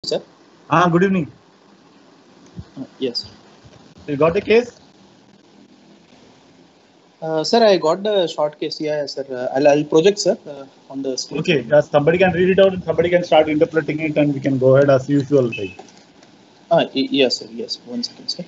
sir. Good evening. Yes. You got the case? Sir, I got the short case. Yeah, sir. I'll project, sir, on the screen. Okay. Somebody can read it out and somebody can start interpreting it, and we can go ahead as usual. Right? Yes, sir. Yes. 1 second, sir.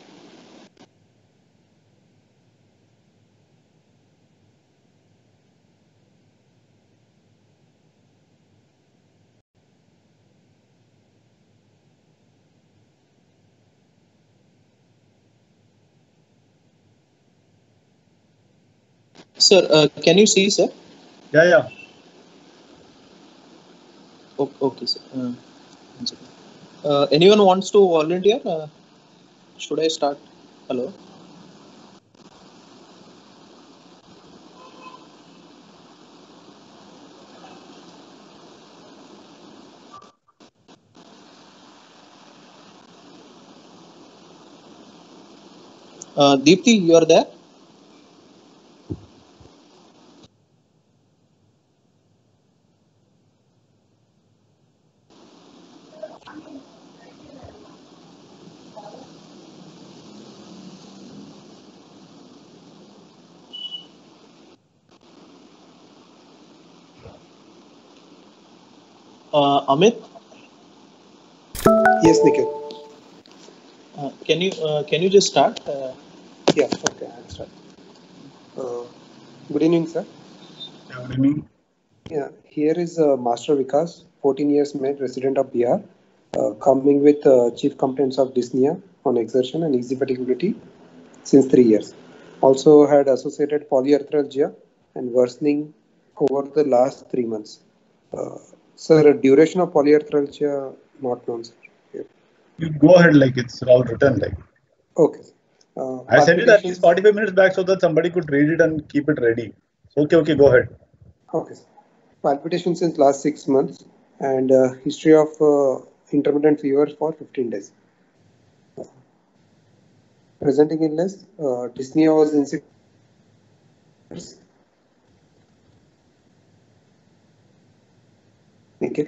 Sir, can you see, sir? Yeah. Okay, sir. 1 second. Anyone wants to volunteer? Should I start? Hello. Deepthi, you are there? Amit, Yes, Nikhil. can you just start? Yeah, okay, I'll start. Good evening, sir. Good evening. Yeah, here is Master Vikas, 14 years male, resident of Bihar, coming with chief complaints of dyspnea on exertion and easy fatiguability since 3 years. Also had associated polyarthralgia and worsening over the last 3 months. Sir, duration of polyarthralgia not known, sir. Yeah. You go ahead, like it's all written. Like Okay. I sent it at least palpitations. 45 minutes back so that somebody could read it and keep it ready. Okay, go ahead. Okay. Palpitations since last 6 months and history of intermittent fever for 15 days. Presenting illness, dyspnea was in 6 years. Okay.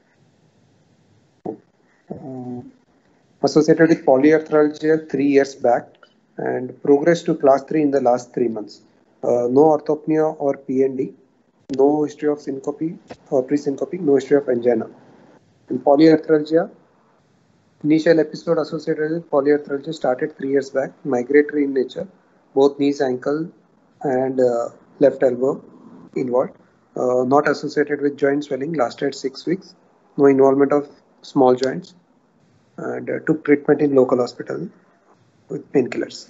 Associated with polyarthralgia 3 years back and progressed to class 3 in the last 3 months. No orthopnea or PND, no history of syncope or pre-syncope, no history of angina. And polyarthralgia, initial episode associated with polyarthralgia started 3 years back, migratory in nature, both knees, ankle, and left elbow involved. Not associated with joint swelling, lasted 6 weeks. No involvement of small joints, and took treatment in local hospital with painkillers.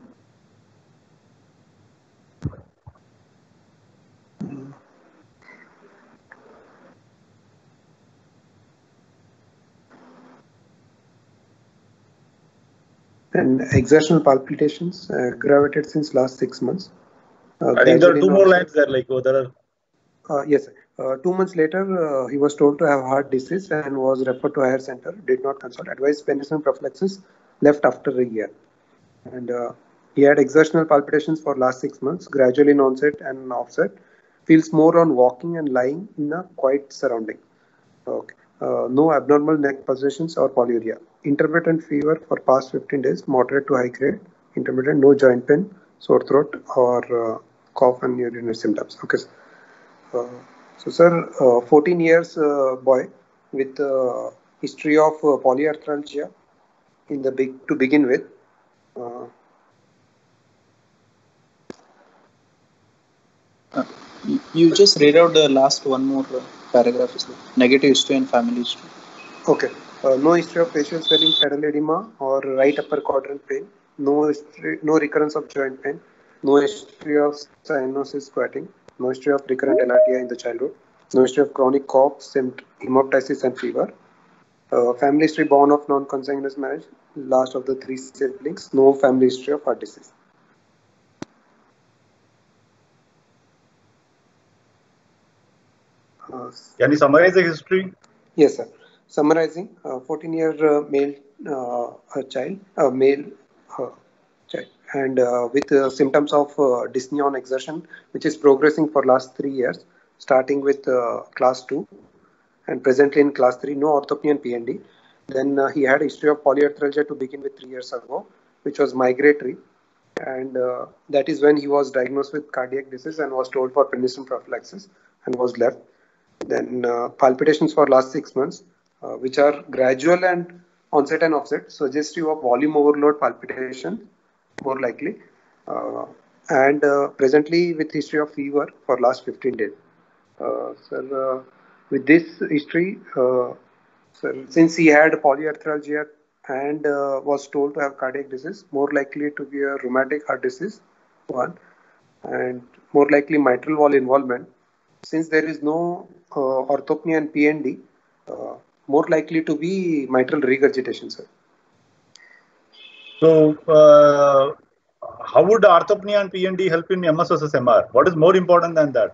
And exertional palpitations aggravated since last 6 months. I think there are 2 more lines there. Like there are. Yes. 2 months later, he was told to have heart disease and was referred to higher center. Did not consult. Advised penicillin prophylaxis. Left after a year. And he had exertional palpitations for last 6 months. Gradually in onset and offset. Feels more on walking and lying in a quiet surrounding. Okay. No abnormal neck pulsations or polyuria. Intermittent fever for past 15 days. Moderate to high grade. Intermittent. No joint pain, sore throat, or cough and urinary symptoms. Okay. So, sir, 14 years boy with history of polyarthralgia to begin with. You just read out the last one more paragraph. Is negative history and family history. Okay. No history of facial swelling, pedal edema, or right upper quadrant pain. No recurrence of joint pain. No history of cyanosis squatting. No history of recurrent LRTI in the childhood. No history of chronic cough, hemoptysis, and fever. Family history born of non-consanguineous marriage. Last of the 3 siblings. No family history of heart disease. Can you summarize the history? Yes, sir. Summarizing, 14-year male child, child, and with symptoms of dyspnea on exertion, which is progressing for last 3 years, starting with class 2, and presently in class 3, no orthopnea and PND. Then he had a history of polyarthralgia to begin with 3 years ago, which was migratory. And that is when he was diagnosed with cardiac disease and was told for prednisone prophylaxis and was left. Then palpitations for last 6 months, which are gradual and onset and offset, suggestive of volume overload palpitation, more likely. And presently with history of fever for last 15 days. Sir, with this history, sir, since he had polyarthralgia and was told to have cardiac disease, more likely to be a rheumatic heart disease, one, and more likely mitral valve involvement. Since there is no orthopnea and PND, more likely to be mitral regurgitation, sir. So, how would orthopnea and PND help in MS versus MR? What is more important than that?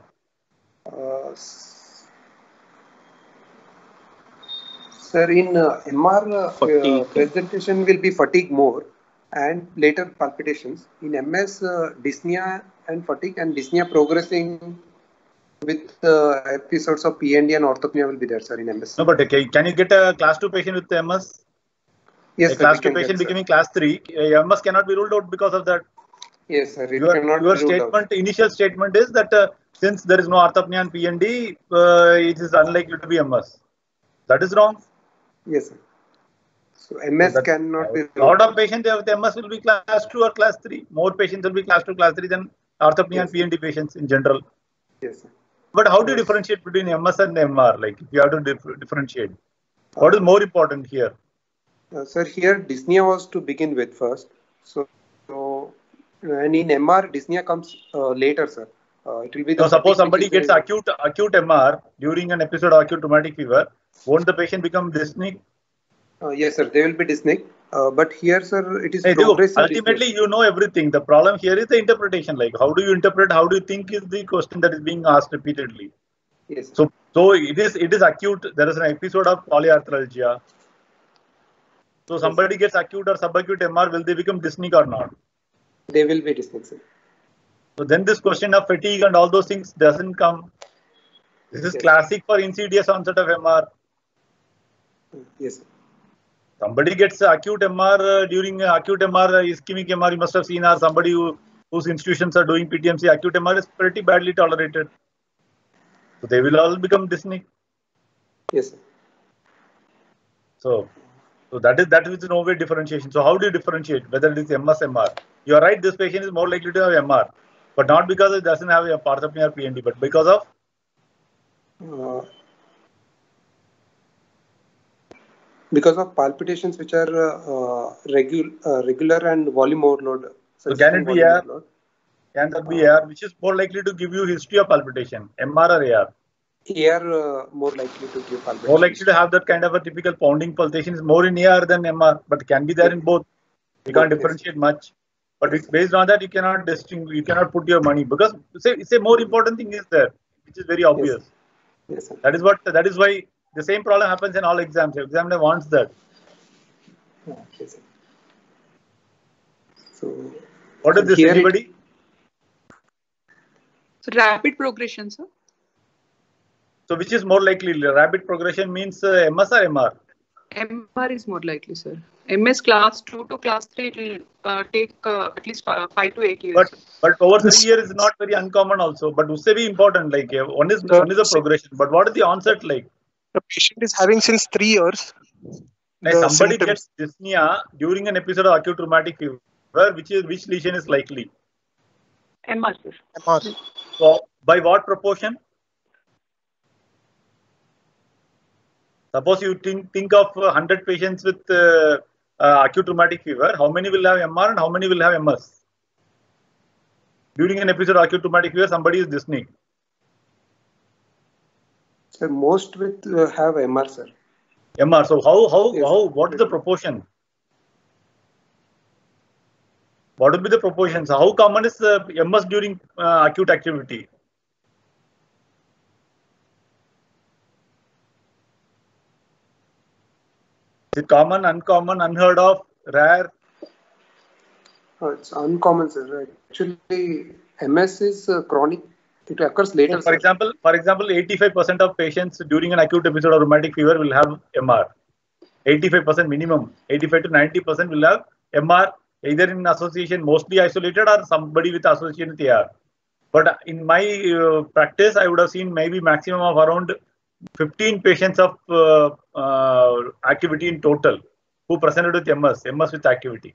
Sir, in MR, presentation will be fatigue more and later palpitations. In MS, dyspnea and fatigue, and dyspnea progressing with episodes of PND and orthopnea will be there, sir, in MS. No, but can you get a class 2 patient with MS? Yes, a sir, class 2 patient becoming class 3, MS cannot be ruled out because of that. Yes, sir. Your statement, initial statement is that since there is no orthopnea and PND, it is unlikely to be MS. That is wrong. Yes, sir. So MS So cannot be ruled. A lot of patients with MS will be class 2 or class 3. More patients will be class 2, class 3 than orthopnea and PND patients in general. Yes, sir. But how do you differentiate between MS and MR? Like, if you have to differentiate, what is more important here? Sir, here dyspnea was to begin with first. So and in MR, dyspnea comes later, sir. It will be the. So suppose somebody gets acute MR during an episode of acute rheumatic fever, won't the patient become dyspneic? Yes, sir. They will be dyspneic. But here, sir, it is progressive. Ultimately, you know everything. The problem here is the interpretation. Like, how do you interpret? How do you think is the question that is being asked repeatedly? Yes. Sir. So it is acute. There is an episode of polyarthralgia. So somebody gets acute or subacute MR, will they become dyspneic or not? They will be dyspneic, sir. So then this question of fatigue and all those things doesn't come. This is classic for insidious onset of MR. Yes, sir. Somebody gets acute MR during acute MR, ischemic MR, you must have seen, or somebody whose institutions are doing PTMC, acute MR is pretty badly tolerated. So they will all become dyspneic. Yes, sir. So that is no way differentiation. So how do you differentiate whether it is MS, MR? You are right, this patient is more likely to have MR, but not because it doesn't have a orthopnea or PND, but because of palpitations which are regular and volume overload. So can it be AR? Can that be AR? Which is more likely to give you history of palpitation, MR or AR? AR more likely to give palpitation. More likely to have that kind of a typical pounding pulsation is more in AR than MR, but can be there in both. You can't differentiate much. But based on that, you cannot distinguish. You cannot put your money because it's a more important thing is there, which is very obvious. Yes, sir. That is why the same problem happens in all exams. The examiner wants that. Yes, sir. So what is this? Anybody? So rapid progression, sir. So which is more likely? Rapid progression means MS or MR? MR is more likely, sir. MS class 2 to class 3 will take at least 5 to 8 years. But over 3 years is not very uncommon also. But usse be important. Like one is a progression. But what is the onset like? The patient is having since 3 years. Somebody gets dyspnea during an episode of acute rheumatic fever. Which lesion is likely? MR, sir. MR. So by what proportion? Suppose you think of 100 patients with acute rheumatic fever, how many will have MR and how many will have MS? During an episode of acute rheumatic fever, somebody is dyspneic. So most will have MR, sir. MR. So what is the proportion? What would be the proportions? How common is MS during acute activity? Is it common, uncommon, unheard of, rare? It's uncommon, sir. Actually, MS is chronic It occurs later. So for example, 85% of patients during an acute episode of rheumatic fever will have MR. 85% minimum, 85 to 90% will have MR, either in association, mostly isolated, or somebody with association with AR. But in my practice, I would have seen maybe maximum of around 15 patients of activity in total who presented with MS with activity.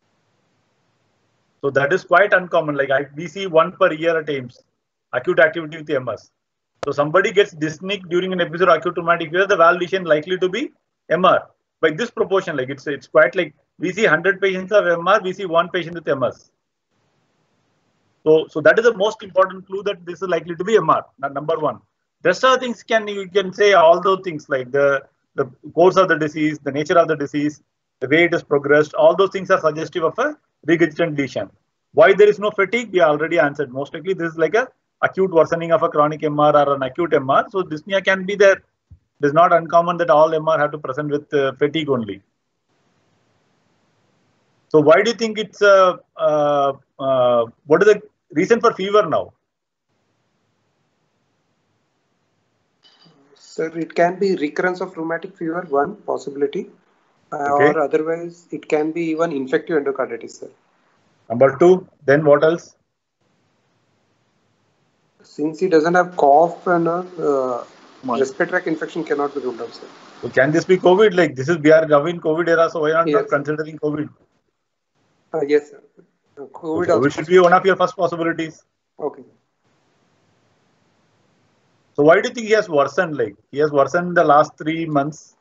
So that is quite uncommon. Like we see one per year at AIIMS, acute activity with MS. So somebody gets dyspneic during an episode of acute rheumatic fever, the validation likely to be MR. By this proportion, like it's quite like we see 100 patients of MR, we see one patient with MS. So that is the most important clue that this is likely to be MR. Number one. Rest of the things you can say all those things like the course of the disease, the nature of the disease, the way it has progressed. All those things are suggestive of a regurgitant lesion. Why there is no fatigue? We already answered. Most likely this is like a acute worsening of a chronic MR or an acute MR. So dyspnea can be there. It is not uncommon that all MR have to present with fatigue only. So why do you think it's what is the reason for fever now? Sir, it can be recurrence of rheumatic fever, one possibility, Okay. or otherwise it can be even infective endocarditis, sir. Number two, then what else? Since he doesn't have cough and respiratory tract infection cannot be ruled out, sir. So can this be COVID? Like this is we are now in COVID era, so why not Yes, considering COVID? Yes, sir. COVID So also it should be one of your first possibilities. Okay. So why do you think he has worsened? Like he has worsened the last 3 months.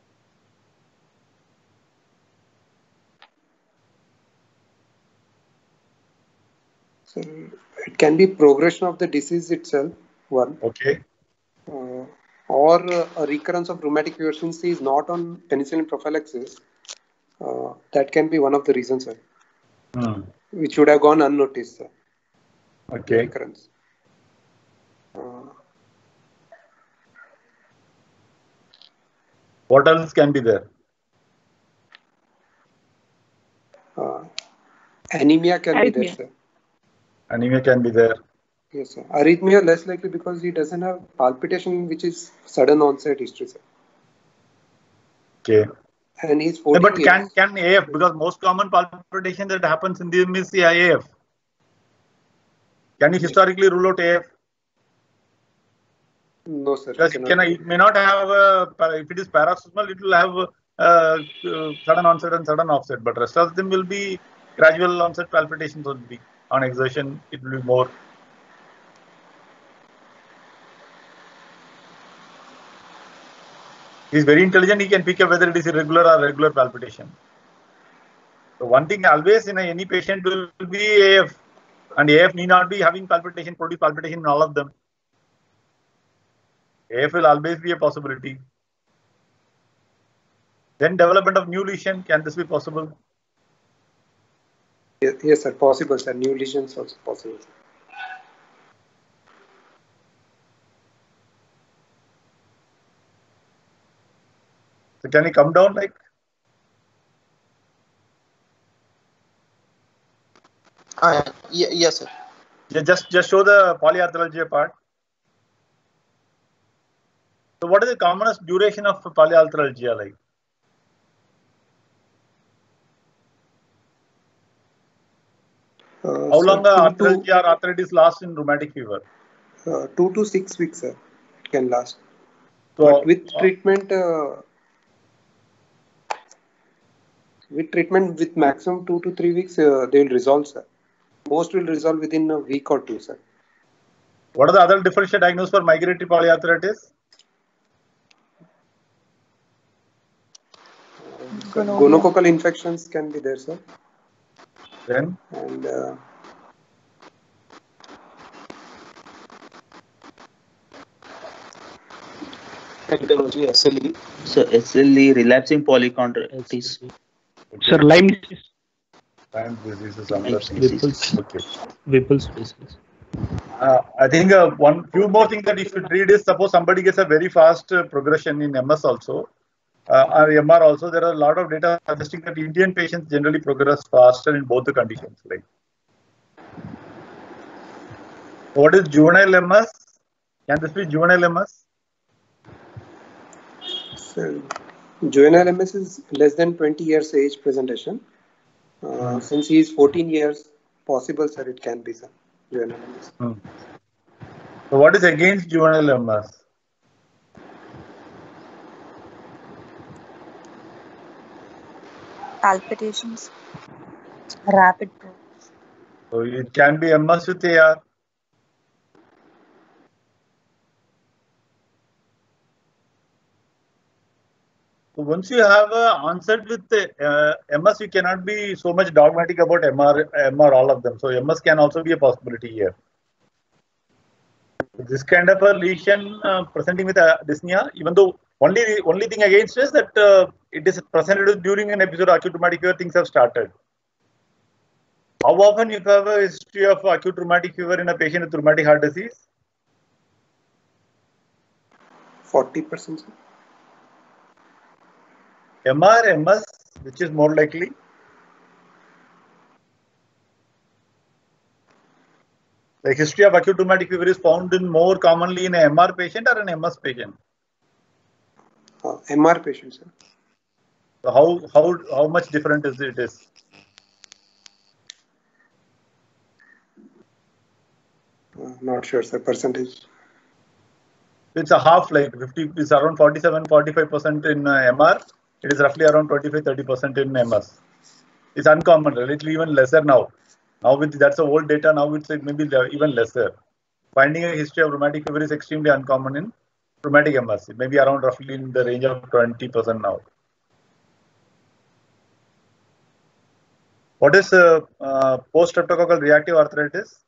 So it can be progression of the disease itself, one. Okay. Or a recurrence of rheumatic fever since he is not on penicillin prophylaxis. That can be one of the reasons, sir. Which would have gone unnoticed, sir. Okay. Recurrence. What else can be there? Anemia can be there, sir. Anemia can be there. Yes, sir. Arrhythmia less likely because he doesn't have palpitation, which is sudden onset history, sir. Okay. And he's 40 But years. can AF, because most common palpitation that happens in them is the AF. Can you historically rule out AF? No, sir. Because it may not have if it is paroxysmal, it will have sudden onset and sudden offset, but rest of them will be gradual onset palpitations only. On exertion, it will be more. He is very intelligent. He can pick up whether it is irregular or regular palpitation. So one thing always in any patient will be AF, and AF need not be having palpitation, produce palpitation in all of them. AF will always be a possibility. Then development of new lesion, can this be possible? Yes, sir. Possible, sir. New lesions also possible. So can he come down like? Yes, sir. Yeah, just show the polyarthralgia part. So what is the commonest duration of polyarthralgia like? How long the arthralgia or arthritis lasts in rheumatic fever? 2 to 6 weeks, sir. It can last. So, but with treatment, with maximum 2 to 3 weeks, they will resolve, sir. Most will resolve within a week or two, sir. What are the other differential diagnoses for migratory polyarthritis? Gonococcal infections can be there, sir. Then? And etiology SLE. So SLE, relapsing polychondritis. Sir, Lyme disease. Lyme disease is another thing. Okay. Whipple's disease. I think few more things that you should read is, suppose somebody gets a very fast progression in MS also, or MR also, there are a lot of data suggesting that Indian patients generally progress faster in both the conditions. Like, What is juvenile MS? Can this be juvenile MS? So, juvenile MS is less than 20 years age presentation. Since he is 14 years, possible, sir, it can be, sir. Juvenile MS. So what is against juvenile MS? Palpitations, rapid growth. So it can be MS with AR. So once you have answered with MS, you cannot be so much dogmatic about MR, all of them. So MS can also be a possibility here. This kind of a lesion presenting with dyspnea, even though only thing against is that it is presented during an episode of acute rheumatic fever, things have started. How often you have a history of acute rheumatic fever in a patient with rheumatic heart disease? 40%, sir. MR, MS, which is more likely? The history of acute rheumatic fever is found in more commonly in an MR patient or an MS patient? MR patient, sir. So how much different is it? Not sure, sir. Percentage. It's a half, like 50. It's around 47-45% in MR. It is roughly around 25-30% in MS. It's uncommon, relatively even lesser now. Now with that's the old data. Now it's maybe even lesser. Finding a history of rheumatic fever is extremely uncommon in rheumatic MS. It may be around roughly in the range of 20% now. What is post-streptococcal reactive arthritis?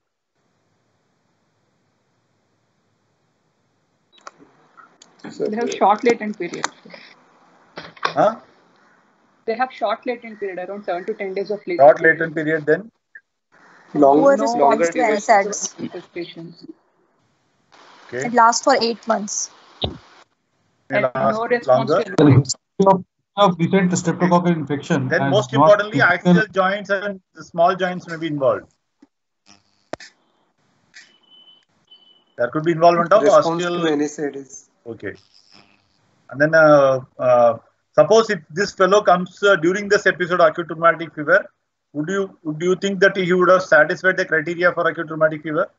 They have short latent period. Huh? They have short latent period, around 7 to 10 days of latent. Short latent period, then Poor Longer response to duration. NSAIDs. In such patients. okay. It lasts for 8 months. May And last no response longer. to The history of recent streptococcal infection. Then has most not importantly, typical- axial joints and the small joints may be involved. There could be involvement of Response osteal. to NSAIDs. Okay. And then suppose if this fellow comes during this episode of acute rheumatic fever, would you think that he would have satisfied the criteria for acute rheumatic fever?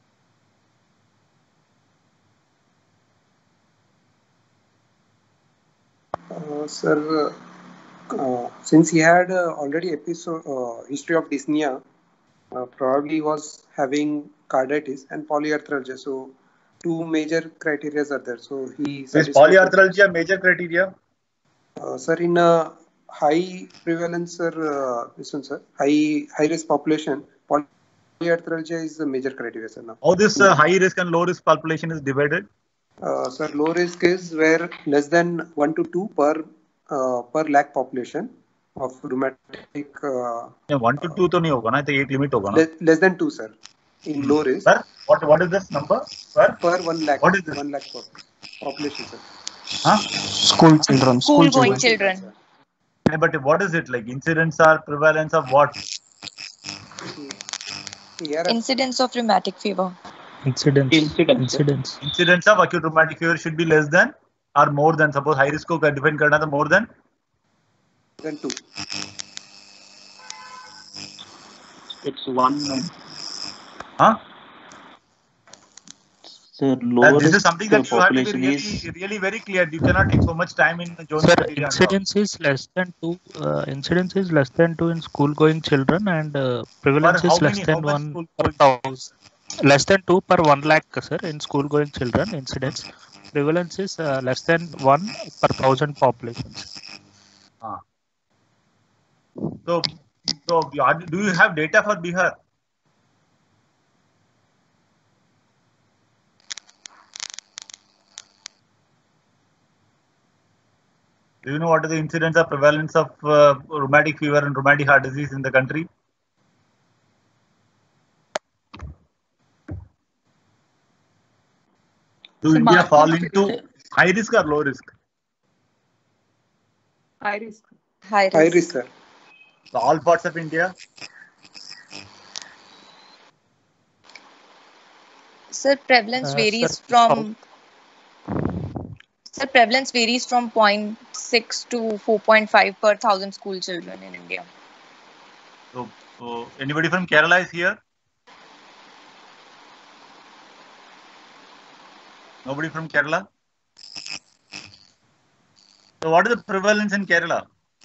Sir, since he had already episode history of dyspnea, probably was having carditis and polyarthralgia. So two major criteria are there. So he Is satisfied. polyarthralgia a major criteria? Sir, in a high prevalence, sir, sir, high risk population, polyarthralgia is the major criteria, sir. Now. How this high risk and low risk population is divided? Sir, low risk is where less than 1 to 2 per lakh population of rheumatic. 1 to 2 तो नहीं होगा ना, तो 8 limit होगा ना. Less than 2, sir. In low risk. Sir, what is this number? Sir? Per 1 lakh. What is this? 1 lakh population, sir. Huh? School children. School-going children. Yeah, but what is it like? Incidence or prevalence of what? Incidence of rheumatic fever. Incidence. Incidence of acute rheumatic fever should be less than or more than. Suppose high risk को define करना तो more than 2. It's 1. Huh? So low This is risk something that you have to be population is really very clear. You cannot take so much time in Jones Sir, criteria. incidence is less than 2. Incidence is less than 2 in school-going children, and prevalence is less than 1 per 1,000. Less than 2 per 1 lakh, sir, in school-going children. Incidence. Prevalence is less than 1 per 1,000 populations. So do you have data for Bihar? Do you know what is the incidence or prevalence of rheumatic fever and rheumatic heart disease in the country? Do India fall into high risk or low risk? High risk. High risk. High risk, sir. So all parts of India? Sir, prevalence Sir, varies from 0.6 to 4.5 per 1,000 school children in India. So, anybody from Kerala is here? Nobody from Kerala? So, what is the prevalence in Kerala?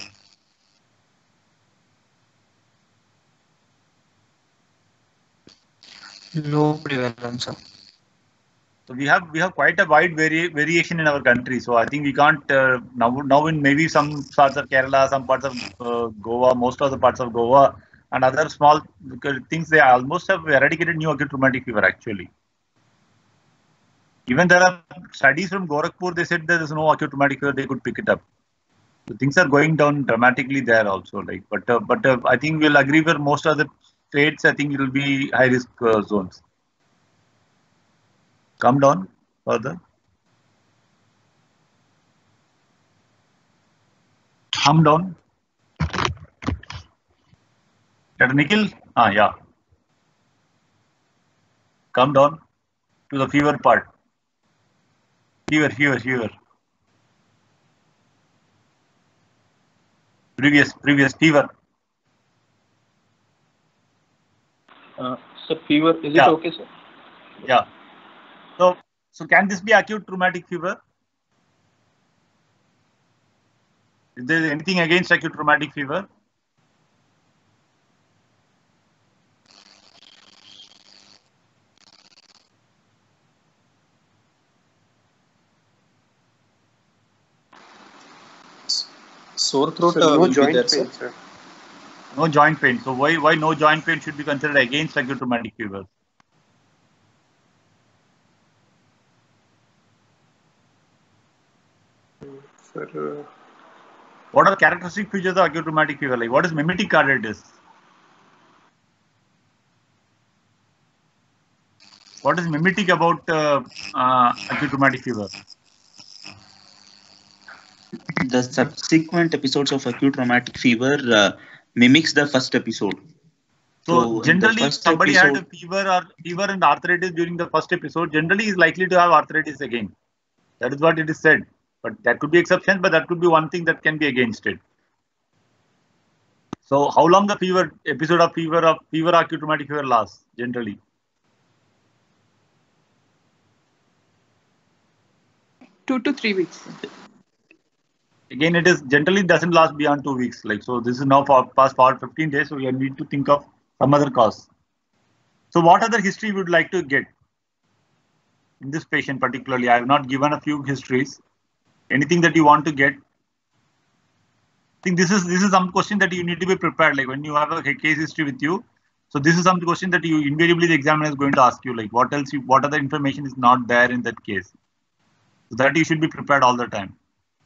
Low prevalence, sir. So we have quite a wide variation in our country. So I think we can't now in maybe some parts of Kerala, some parts of Goa, most of the parts of Goa, and other small things, they almost have eradicated new acute rheumatic fever actually. Even there are studies from Gorakhpur, they said there is no acute rheumatic fever, they could pick it up. So things are going down dramatically there also. Like, but I think we'll agree for most of the states. I think it will be high risk zones. Come down further. Come down. Nikhil? Yeah. Come down to the fever part. Fever. Previous fever. So fever, is it okay, sir? Yeah. So can this be acute rheumatic fever? Is there anything against acute rheumatic fever? Sore throat no will joint be there, pain, sir. No joint pain. So why no joint pain should be considered against acute rheumatic fever? Sir, What are characteristic features of acute rheumatic fever? Like, what is mimetic carditis? What is mimetic about acute rheumatic fever? The subsequent episodes of acute rheumatic fever mimics the first episode. So generally, if somebody had a fever and arthritis during the first episode, generally is likely to have arthritis again. That is what it is said. But that could be exceptions, but that could be one thing that can be against it. So how long the episode of fever acute rheumatic fever lasts generally? Two to 3 weeks. Again, it is generally doesn't last beyond 2 weeks. Like, so this is now past 15 days. So we need to think of some other cause. So what other history would like to get in this patient particularly? I have not given a few histories. Anything that you want to get? I think this is some question that you need to be prepared. Like when you have a case history with you. So this is some question that you invariably the examiner is going to ask you. Like what other information is not there in that case? So that you should be prepared all the time.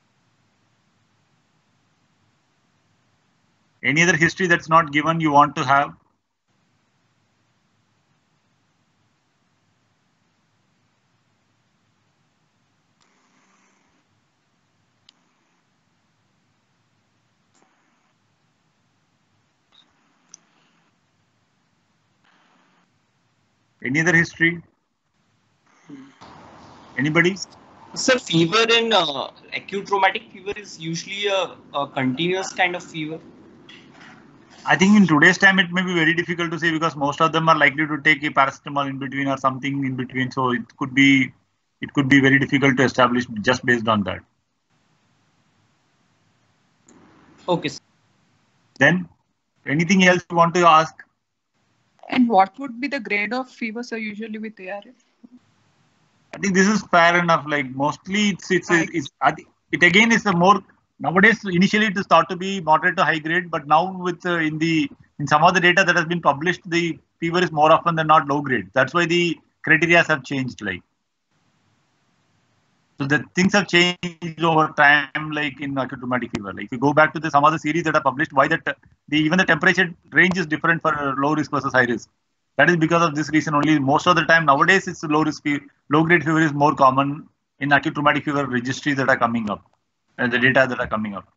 Any other history that's not given you want to have? Any other history? Anybody? Sir, fever in acute rheumatic fever is usually a continuous kind of fever. I think in today's time it may be very difficult to say because most of them are likely to take a paracetamol in between or something in between. So it could be very difficult to establish just based on that. Okay. Then anything else you want to ask? And what would be the grade of fever, sir, usually with ARF? I think this is fair enough. Like mostly it again is a more nowadays initially it is thought to be moderate to high grade, but now with in some of the data that has been published, the fever is more often than not low grade. That's why the criteria have changed. Like so, the things have changed over time. Like in acute rheumatic fever, like if you go back to some other series that are published, why that even the temperature range is different for low risk versus high risk. That is because of this reason only. Most of the time nowadays, it's low grade fever is more common in acute rheumatic fever registries that are coming up, and the data that are coming up.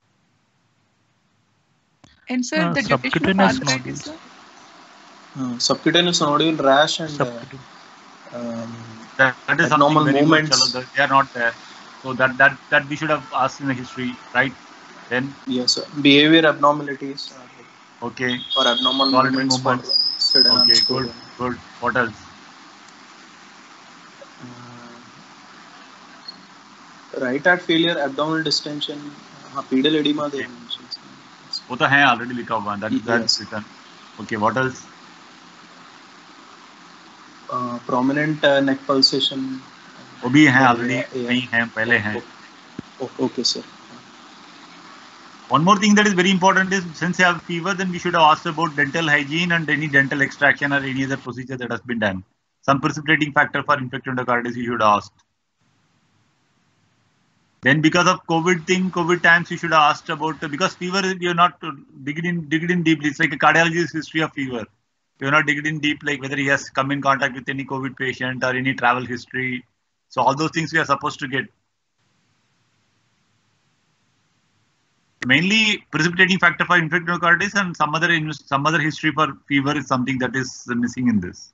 And sir, the subcutaneous nodules. Subcutaneous nodule rash and That is abnormal something very movements. good. Chalo, they are not there. So that we should have asked in the history, right? Then Yes, sir. Behavior abnormalities. Okay. Or abnormal Solitary movements for movements. sudden Okay, good, good. What else? Right heart failure, abdominal distension, pedal edema. They mentioned. वो तो है already लिखा हुआ. That's written. Okay, what else? Prominent neck pulsation. वो भी है already. नहीं है, पहले है. Okay, sir. One more thing that is very important is, since you have fever, then we should have asked about dental hygiene and any dental extraction or any other procedure that has been done. Some precipitating factor for infected endocarditis you should have asked. Then because of COVID times, you should have asked about, because fever, you're not digging in deeply. It's like a cardiologist's history of fever. You're not digging in deep, like whether he has come in contact with any COVID patient or any travel history. So all those things we are supposed to get. Mainly precipitating factor for infected endocarditis and some other history for fever is something that is missing in this.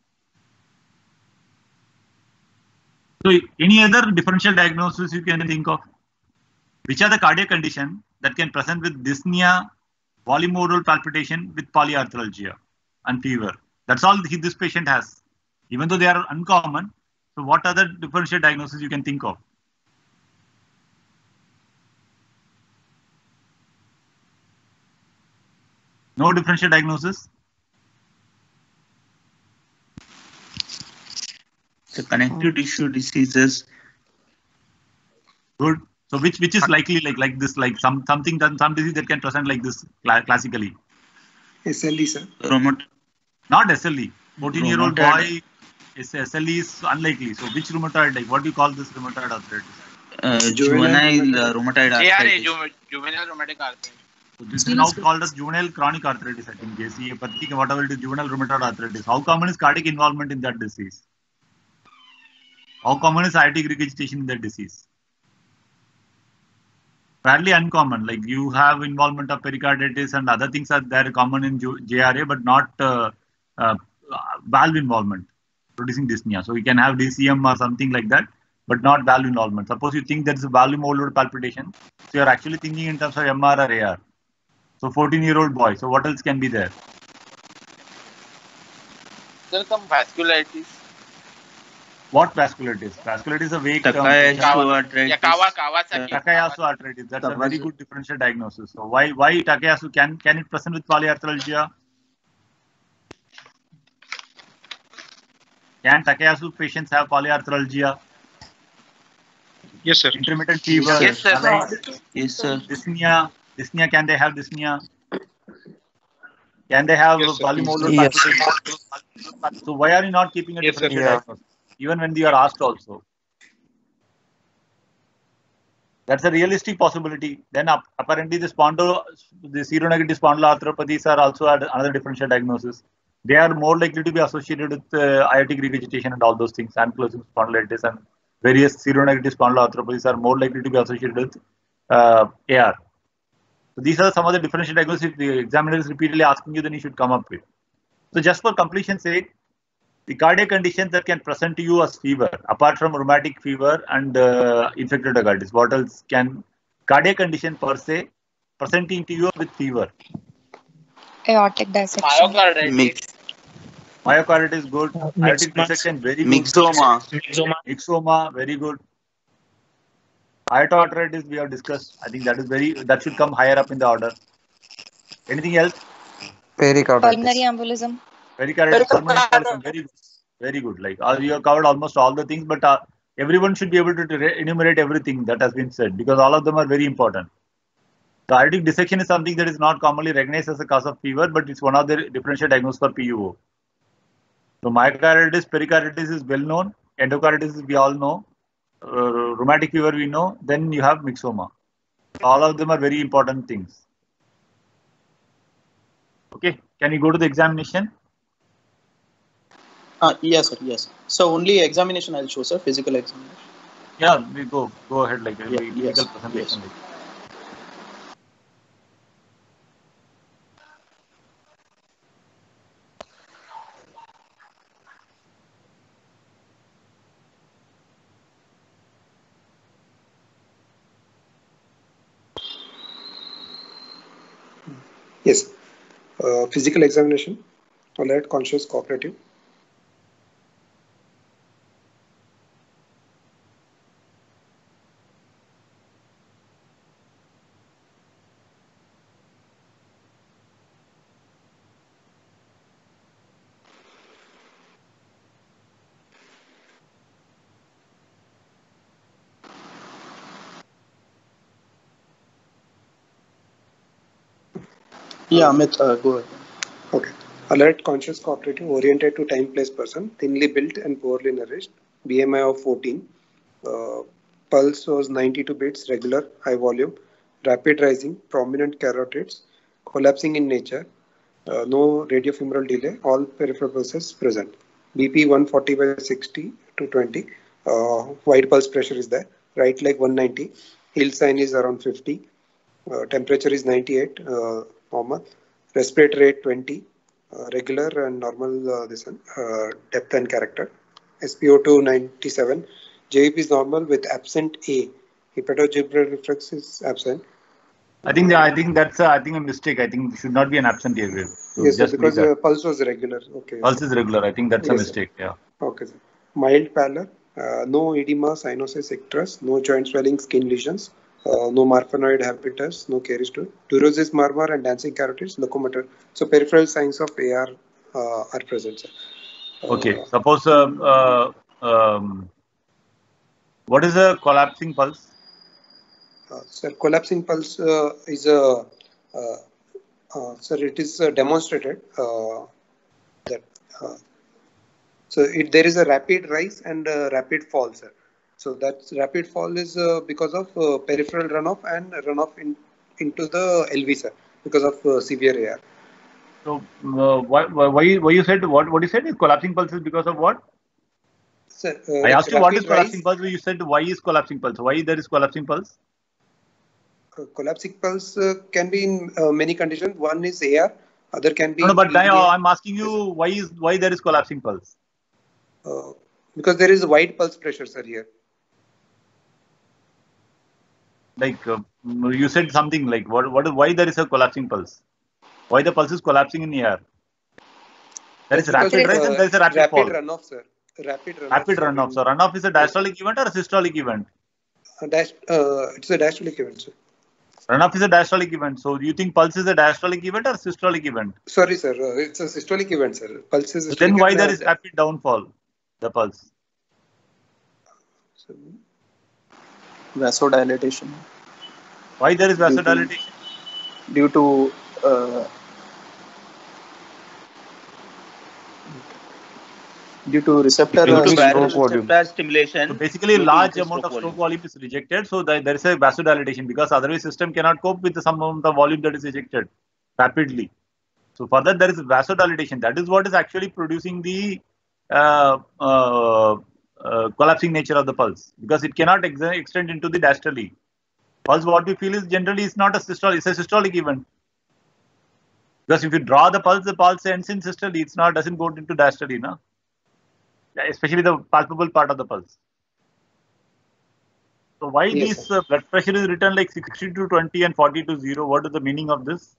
So any other differential diagnosis you can think of? Which are the cardiac condition that can present with dyspnea, volumodal palpitation with polyarthralgia and fever? That's all this patient has, even though they are uncommon. So what other differential diagnosis you can think of? No differential diagnosis? The connective tissue diseases. Good. So which is likely like this, like some disease that can present like this classically? SLE, sir. Not SLE. 14-year-old boy is SLE is unlikely. So which rheumatoid, like what do you call this rheumatoid arthritis? Juvenile rheumatoid arthritis. Juvenile rheumatic arthritis. So this is now called as juvenile chronic arthritis, I think. JCA, whatever it is, juvenile rheumatoid arthritis. How common is cardiac involvement in that disease? How common is aortic regurgitation in that disease? Fairly uncommon. Like you have involvement of pericarditis and other things are there common in JRA, but not valve involvement producing dyspnea. So you can have DCM or something like that, but not valve involvement. Suppose you think there is a valve-modulated palpitation, so you are actually thinking in terms of MR or AR. So 14-year-old boy. So what else can be there? There some vasculitis. What vasculitis? Vasculitis is a vague term. Takayasu arthritis. That's a very good differential diagnosis. So why Takayasu? Can it present with polyarthralgia? Can Takayasu patients have polyarthralgia? Yes, sir. Intermittent fever. Yes, sir. Yes, sir. Dyspnea. Can they have dyspnea? Can they have volumodal palpitation? So why are you not keeping a differential diagnosis? Even when you are asked also. That's a realistic possibility. Then apparently the seronegative spondyloarthropathies are also another differential diagnosis. They are more likely to be associated with aortic regurgitation and all those things, ankylosing spondylitis and various seronegative spondyloarthropathies are more likely to be associated with AR. So these are some of the differential diagnoses. If the examiner is repeatedly asking you, then you should come up with. So just for completion's sake, the cardiac conditions that can present to you as fever, apart from rheumatic fever and infected endocarditis, what else can cardiac condition per se presenting to you with fever? Aortic dissection. Myocarditis good. Aortic dissection very good. Myxoma very good. Aortoarthritis we have discussed. I think that should come higher up in the order. Anything else? Pulmonary embolism. Pericarditis, pulmonary embolism, very good. Like you have covered almost all the things, but everyone should be able to enumerate everything that has been said because all of them are very important. The aortic dissection is something that is not commonly recognized as a cause of fever, but it's one of the differential diagnoses for PUO. So myocarditis, pericarditis is well known. Endocarditis we all know. Rheumatic fever we know. Then you have myxoma. All of them are very important things. Okay, can you go to the examination? Yes, sir. Yes. So only examination I'll show, sir. Physical examination. Yeah, we go ahead like physical presentation. Yes. Yes. Physical examination, alert, conscious, cooperative. Yeah, Amit, go ahead. Okay. Alert, conscious, cooperative, oriented to time, place, person, thinly built and poorly nourished, BMI of 14. Pulse was 92 beats, regular, high volume, rapid rising, prominent carotids, collapsing in nature, no radiofemoral delay, all peripheral pulses present. BP 140 by 60 to 20, wide pulse pressure is there, right leg 190, heel sign is around 50, temperature is 98, normal, respiratory rate 20, regular and normal this one, depth and character. SpO2 97, JVP is normal with absent A. Hepatogibral reflex is absent. I think that's a mistake. I think it should not be an absent here. So yes, sir, just because pulse was regular. Okay. Pulse is regular. I think that's a Yes, mistake. sir. Yeah. Okay, sir. Mild pallor, no edema, cyanosis, icterus, no joint swelling, skin lesions, no marfanoid habitus, no caries to durosis murmur and dancing carotids, locomotor. So peripheral signs of AR are present, sir. Okay. Suppose what is a collapsing pulse? Sir, collapsing pulse is a sir. It is demonstrated that so there is a rapid rise and a rapid fall, sir. So that rapid fall is because of peripheral runoff and runoff into the LV, sir, because of severe AR. So why you said what you said is collapsing pulse is because of what? Sir, I asked you what is collapsing rise, pulse. You said why is collapsing pulse? Why there is collapsing pulse? Collapsing pulse can be in many conditions. One is AR, other can be. No, but I'm asking you why there is collapsing pulse? Because there is a wide pulse pressure, sir, here. Like you said something like why there is a collapsing pulse? Why the pulse is collapsing in the air? There is rapid rise and there is a rapid fall. Runoff, sir. Rapid runoff. So runoff is a diastolic event or a systolic event? It's a diastolic event, sir. Runoff is a diastolic event. So do you think pulse is a diastolic event or systolic event? Sorry, sir. It's a systolic event, sir. Pulse is. Then why there is rapid downfall? The pulse. Vasodilatation. Why there is vasodilatation? Due to receptor stimulation. So basically, large amount of stroke volume is rejected. So there is a vasodilatation because otherwise system cannot cope with some amount of volume that is ejected rapidly. So further, there is vasodilatation. That is what is actually producing the collapsing nature of the pulse because it cannot extend into the diastole. Pulse, what we feel is generally is not a systolic, it's a systolic event. Because if you draw the pulse ends in systole. It's not doesn't go into diastole, no? Especially the palpable part of the pulse. So why this blood pressure is written like 60 to 20 and 40 to 0? What is the meaning of this?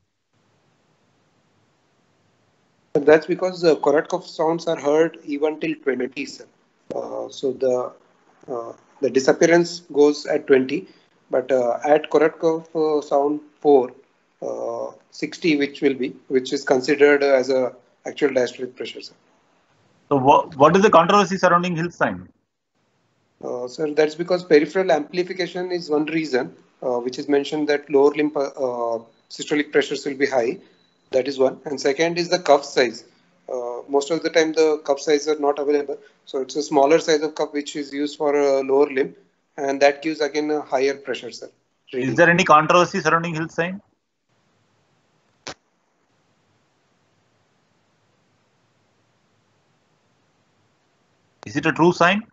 That's because the Korotkov sounds are heard even till 20, sir. So the disappearance goes at 20, but at Korotkov sound 4, 60, which is considered as a actual diastolic pressure, sir. So what is the controversy surrounding Hill's sign? Sir, that's because peripheral amplification is one reason, which is mentioned that lower limb systolic pressures will be high. That is one. And second is the cuff size. Most of the time the cuff size are not available. So it's a smaller size of cuff which is used for a lower limb. And that gives again a higher pressure, sir. Reading. Is there any controversy surrounding Hill's sign? Is it a true sign?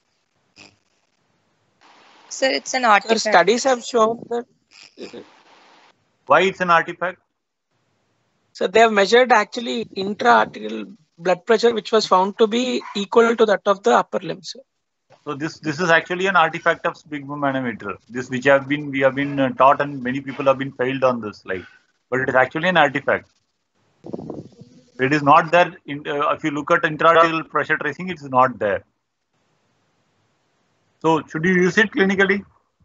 Sir, it's an artifact. Sir, studies have shown that. Why it's an artifact? So they have measured actually intra-arterial blood pressure, which was found to be equal to that of the upper limb, sir. So this is actually an artifact of sphygmomanometer. This which we have been taught and many people have been failed on this. Like but it is actually an artifact. It is not there. If you look at intra-arterial pressure tracing, it is not there. So should you use it clinically?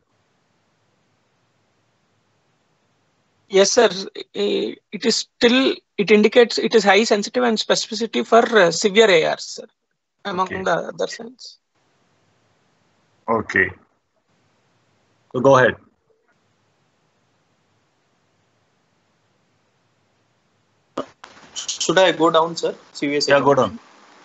Yes, sir. It is still, it indicates it is high sensitive and specificity for severe ARs, sir, among the other signs. Okay. So go ahead. Should I go down, sir? CVSA. Yeah, go down.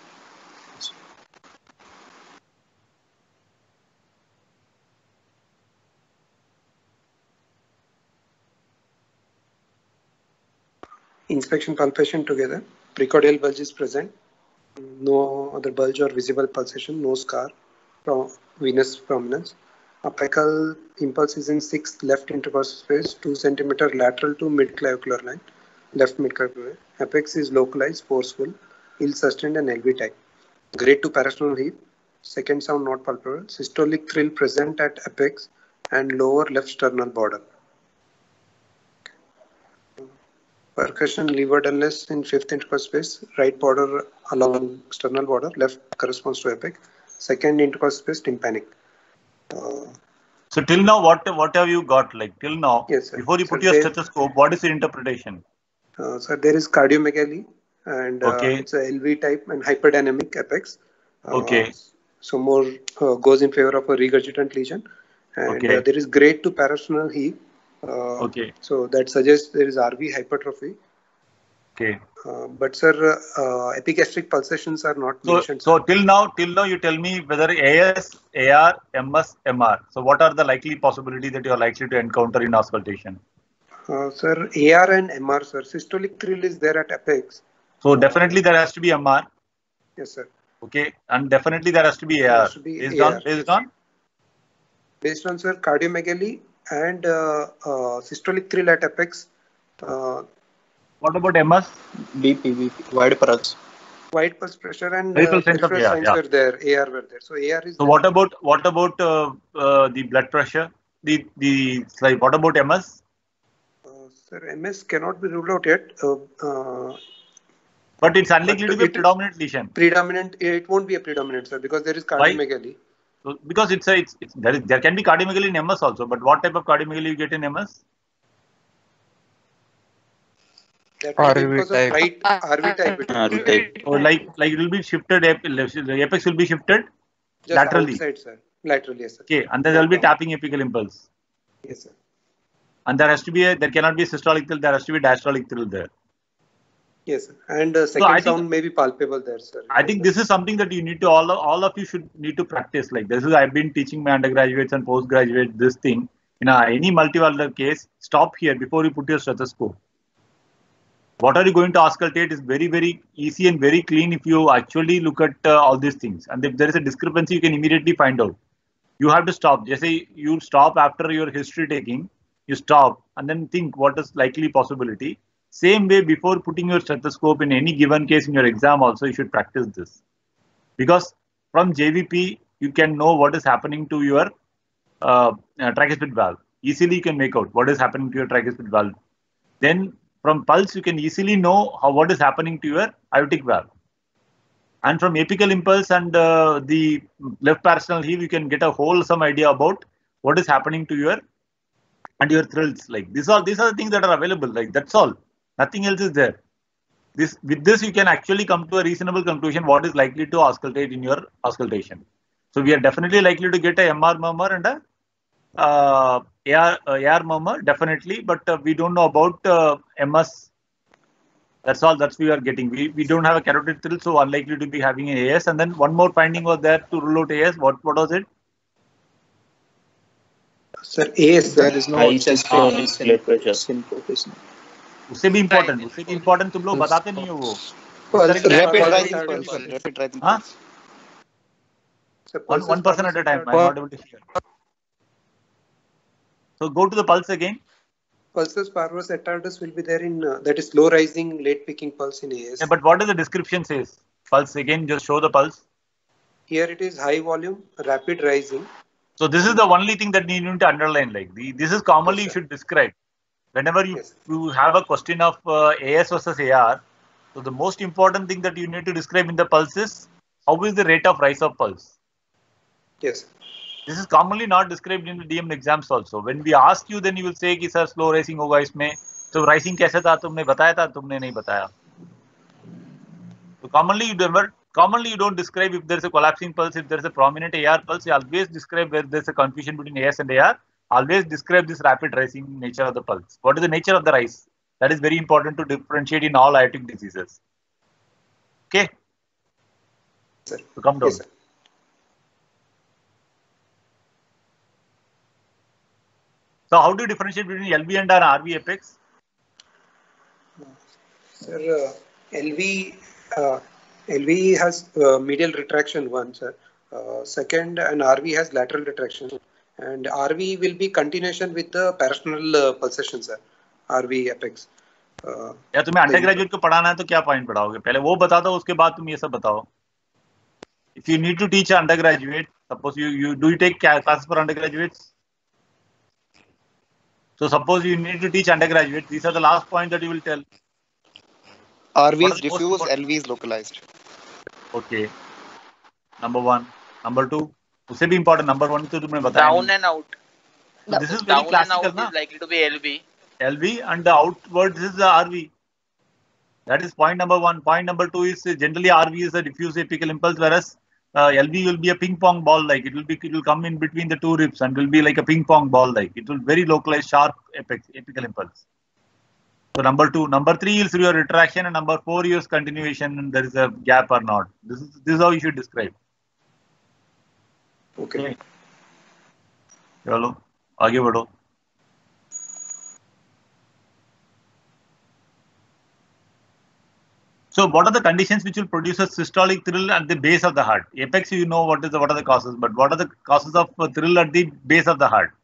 Inspection palpation together. Precordial bulge is present. No other bulge or visible pulsation. No scar from venous prominence. Apical impulse is in 6th left intercostal space, 2 cm lateral to mid-clavicular line. Left mid-clavicular line. Apex is localized, forceful, ill-sustained and LV type. Grade 2 parasternal heave. Second sound not palpable. Systolic thrill present at apex and lower left sternal border. Percussion lever dullness in 5th intercostal space, right border along sternal border, left corresponds to apex. Second intercostal space, tympanic. So till now, what have you got? Like till now, yes, sir. Before you put your stethoscope, what is your interpretation? Sir, there is cardiomegaly and it's a LV type and hyperdynamic apex. So more goes in favor of a regurgitant lesion. And there is grade 2 parasternal heave. So that suggests there is RV hypertrophy. But sir, epigastric pulsations are not mentioned. So till now you tell me whether AS, AR, MS, MR. So what are the likely possibility that you are likely to encounter in auscultation? Sir, AR and MR, sir. Systolic thrill is there at apex. So definitely there has to be MR. Yes, sir. Okay, and definitely there has to be AR. Based on sir, cardiomegaly and systolic thrill at apex. What about MS? BP, wide pulse. Wide pulse pressure and signs were there. AR were there. So AR is. So what about the blood pressure? What about MS? Sir, MS cannot be ruled out yet. But it's unlikely to be a predominant lesion. Predominant, it won't be a predominant, sir, because there is cardiomegaly. So, because there can be cardiomegaly in MS also, but what type of cardiomegaly you get in MS? RV type. RV type. Or like it will be shifted. The apex will be shifted just laterally. Outside, sir. Laterally, yes, sir. Okay, and then there will be tapping apical impulse. Yes, sir. And there cannot be systolic thrill. There has to be diastolic thrill there. Yes, sir. And second sound may be palpable there, sir. I think this is something that you need to all of you should need to practice. Like this is I've been teaching my undergraduates and postgraduates this thing. In any multivalvular case, stop here before you put your stethoscope. What are you going to auscultate is very, very easy and very clean if you actually look at all these things. And if there is a discrepancy, you can immediately find out. You have to stop. Just say you stop after your history taking, you stop and then think what is likely possibility. Same way before putting your stethoscope in any given case in your exam also, you should practice this. Because from JVP, you can know what is happening to your tricuspid valve. Easily you can make out what is happening to your tricuspid valve. Then from pulse, you can easily know what is happening to your aortic valve. And from apical impulse and the left parasternal heave, you can get a wholesome idea about what is happening to your thrills. Like these are the things that are available. Like that's all. Nothing else is there. With this, you can actually come to a reasonable conclusion what is likely to auscultate in your auscultation. So we are definitely likely to get a MR murmur and a AR murmur, definitely, but we don't know about MS. That's all. That's we are getting. We don't have a carotid thrill, so unlikely to be having an AS. And then one more finding was there to rule out AS. What was it? Sir, AS. There is no blood pressure. उससे भी important. उससे भी important तुम लोग बताते नहीं हो वो. Rapid rising pulse. One person at a time. I'm not able to hear. So go to the pulse again. Pulsus parvus attardus will be there in that is slow rising, late peaking pulse in AS. Yeah, but what does the description says? Pulse again, just show the pulse. Here it is high volume, rapid rising. So this is the only thing that you need to underline. Like this is commonly you should describe. whenever you have a question of AS versus AR, so the most important thing that you need to describe in the pulse is how is the rate of rise of pulse. Yes. This is commonly not described in the DM exams also. When we ask you, then you will say कि sir slow rising होगा इसमें. So rising कैसे था? तुमने बताया था? तुमने नहीं बताया. So commonly you don't describe if there is a collapsing pulse, if there is a prominent AR pulse. You always describe where there is a confusion between AS and AR. Always describe this rapid rising nature of the pulse. What is the nature of the rise? That is very important to differentiate in all aortic diseases. Okay. Sir. So come down. Yes, sir. So how do you differentiate between LV and an RV apex? Sir, LV has medial retraction one, sir. Second, and RV has lateral retraction. And RV will be continuation with the parasternal pulsation, sir. RV apex. या तुम्हें undergraduate को पढ़ाना है तो क्या point पढ़ाओगे? पहले वो बता दो, उसके बाद तुम ये सब बताओ. If you need to teach an undergraduate, suppose you take classes for undergraduates. So suppose you need to teach undergraduate, these are the last point that you will tell. RV is diffuse, LV is localized. Okay. Number 1. Number 2. उससे भी important. Number 1 तो तुमने बताया. Down and out. So this is very classical, down and out is likely to be LV. LV and the outward this is the RV. That is point number 1. Point number 2 is generally RV is a diffuse apical impulse, whereas LV will be a ping pong ball like. It will come in between the two ribs and will be like a ping pong ball like. It will very localized sharp apical impulse. So number 2. Number 3 is your retraction and number 4 is continuation and there is a gap or not. This is how you should describe. Okay. चलो आगे बढ़ो. So what are the conditions which will produce a systolic thrill at the base of the heart? Apex, you know what are the causes, but what are the causes of thrill at the base of the heart?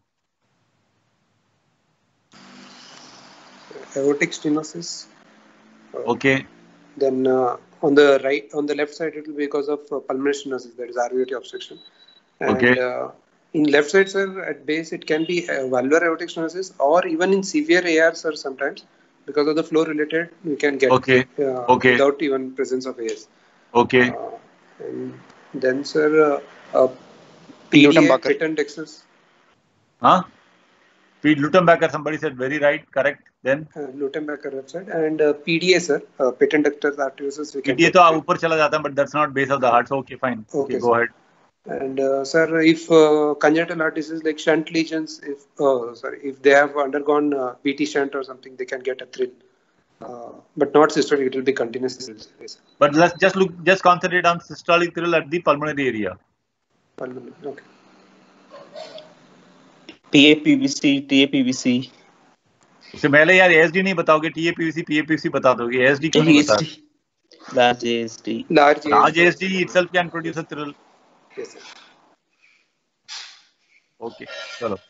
Aortic stenosis. Okay. Then on the left side, it will be because of pulmonary stenosis, that is RVAT obstruction. And Okay. In left side, sir, at base, it can be valvular aortic stenosis, or even in severe ARs, sir, sometimes because of the flow related, we can get Okay. Okay. without even presence of AS. Okay. And then, sir, PDA, patent excess. Huh? Lutembacher, somebody said very right, correct. Then Lutembacher website and PDA, sir, patent ductus arteriosus. PDA तो ऊपर चला जाता है, but that's not base of the heart. So okay, fine. Okay, go ahead. And sir, if congenital heart disease like shunt lesions, if they have undergone BT shunt or something, they can get a thrill, but not systolic. It will be continuous. But let's just concentrate on systolic thrill at the pulmonary area. Pulmonary, okay. PAPVC, TAPVC. इससे पहले यार ASD नहीं बताओगे, TAPVC, PAPVC बता दोगे. ASD क्यों नहीं बता? Large ASD. Large ASD itself can produce a thrill. Yes, sir. Okay, chalo.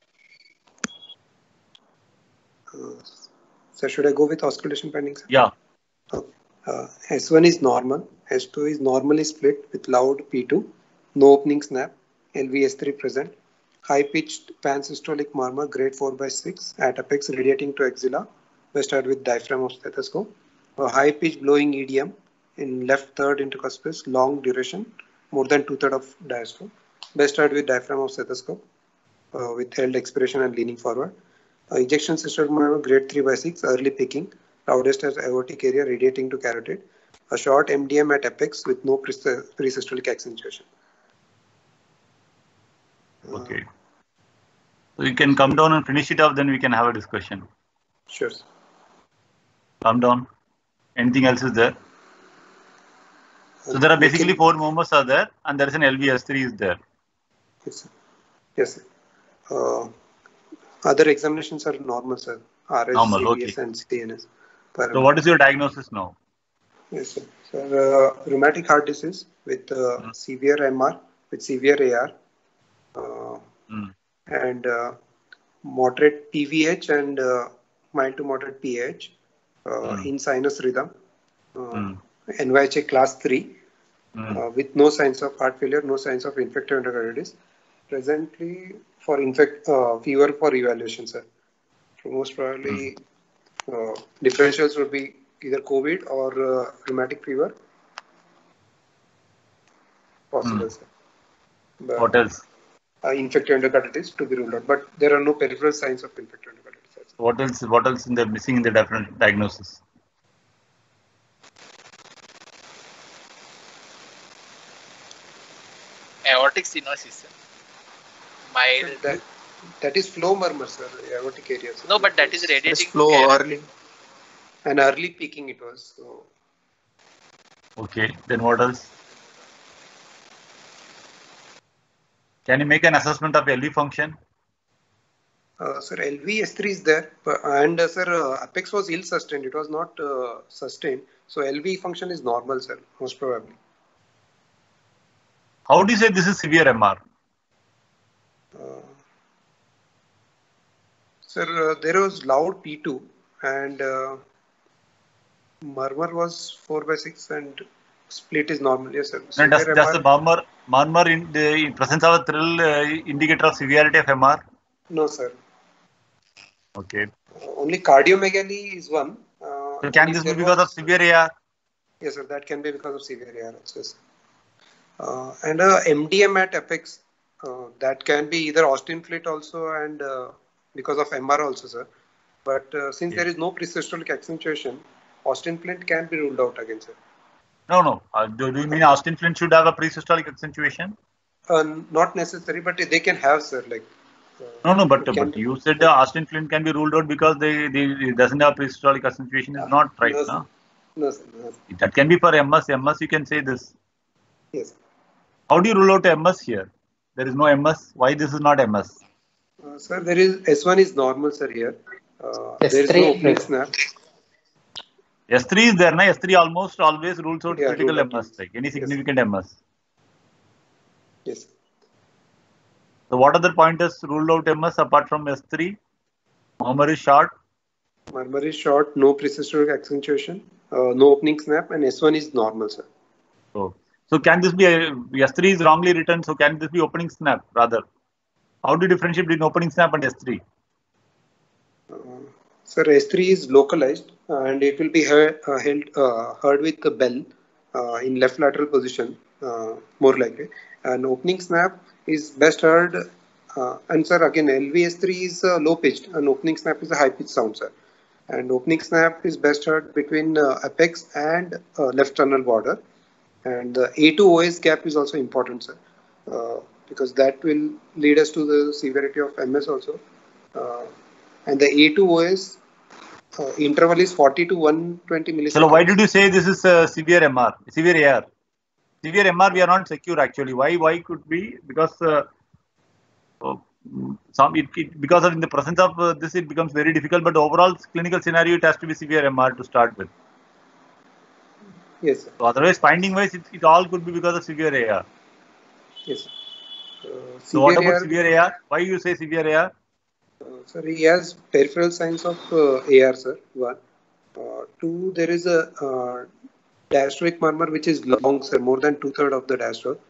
So should I go with auscultation findings? Yeah. S1 is normal. S2 is normally split with loud P2. No opening snap. LVS3 present. High-pitched pansystolic murmur, grade 4/6 at apex radiating to axilla. Best started with diaphragm of stethoscope. High-pitched blowing EDM in left third intercuspis, long duration, more than 2/3 of diastole. Best started with diaphragm of stethoscope with held expiration and leaning forward. Ejection systolic murmur, grade 3/6, early peaking. Loudest as aortic area radiating to carotid. A short MDM at apex with no presystolic accentuation. Okay. So you can come down and finish it off, then we can have a discussion. Sure. Come down. Anything else is there? So there are basically 4 murmurs are there, and there is an LVS3 is there. Yes, sir. Yes, sir. Other examinations are normal, sir. RS, Normal, CVS, okay. and CNS. So what is your diagnosis now? Yes, sir. Sir, rheumatic heart disease with severe MR, with severe AR, and moderate PVH and mild to moderate PH in sinus rhythm. NYHA class 3 with no signs of heart failure, no signs of infective endocarditis. Presently for fever for evaluation, sir. Most probably, differentials would be either COVID or rheumatic fever. Possible, sir. But, what else? Infective endocarditis to be ruled out, but there are no peripheral signs of infective endocarditis. What else? What else in the missing in the different diagnosis? Aortic stenosis, sir. Mild. That is flow murmur, sir. Aortic area. Sir. No, but that is radiating. Just flow early. And early peaking it was. So. Okay. Then what else? Can you make an assessment of LV function? Sir, LV S3 is there, and sir, apex was ill sustained. It was not sustained. So LV function is normal, sir, most probably. How do you say this is severe MR? Sir, there was loud P2 and murmur was 4/6 and split is normal. Yes, sir. No, does the murmur in the presence of a thrill indicator of severity of MR? No, sir. Okay. Only cardiomegaly is one. So can this be because of severe AR? Yes, sir. That can be because of severe AR also. Yes. And MDM at apex, that can be either Austin Fleet also and because of MR also, sir. But since there is no presystolic accentuation, Austin Flint can be ruled out again, sir. No. Do you mean Austin Flint should have a presystolic accentuation? Not necessary, but they can have, sir. Like. No. But you said Austin Flint can be ruled out because they doesn't have presystolic accentuation. Is not right, no? No, sir. That can be for MS. MS, you can say this. Yes. How do you rule out MS here? There is no MS. Why this is not MS? Sir, there is S1 is normal, sir. Here, there is no opening snap. S3 is there, na? S3 almost always rules out critical MS, like any significant MS. Yes. So what other pointers ruled out MS apart from S3? Murmur is short. Murmur is short, no presystolic accentuation, no opening snap, and S1 is normal, sir. So can this be S3 is wrongly written? So can this be opening snap rather? How do you differentiate between opening snap and S3? Sir, S3 is localized and it will be heard with the bell in left lateral position, more likely. And opening snap is best heard. And sir, again, LVS3 is low pitched and opening snap is a high pitched sound, sir. And opening snap is best heard between apex and left tunnel border. And the A to OS gap is also important, sir, because that will lead us to the severity of MS also. And the A to OS interval is 40 to 120 milliseconds. So why did you say this is severe MR, severe AR? Severe MR we are not secure actually. Why could be? Because because of in the presence of this it becomes very difficult. But overall clinical scenario it has to be severe MR to start with. Yes, sir. So otherwise, finding wise, it all could be because of severe AR. Yes. So what about severe AR? Why you say severe AR? Sir, he has peripheral signs of AR, sir. One. Two, there is a diastolic murmur which is long, sir, more than 2/3 of the diastole.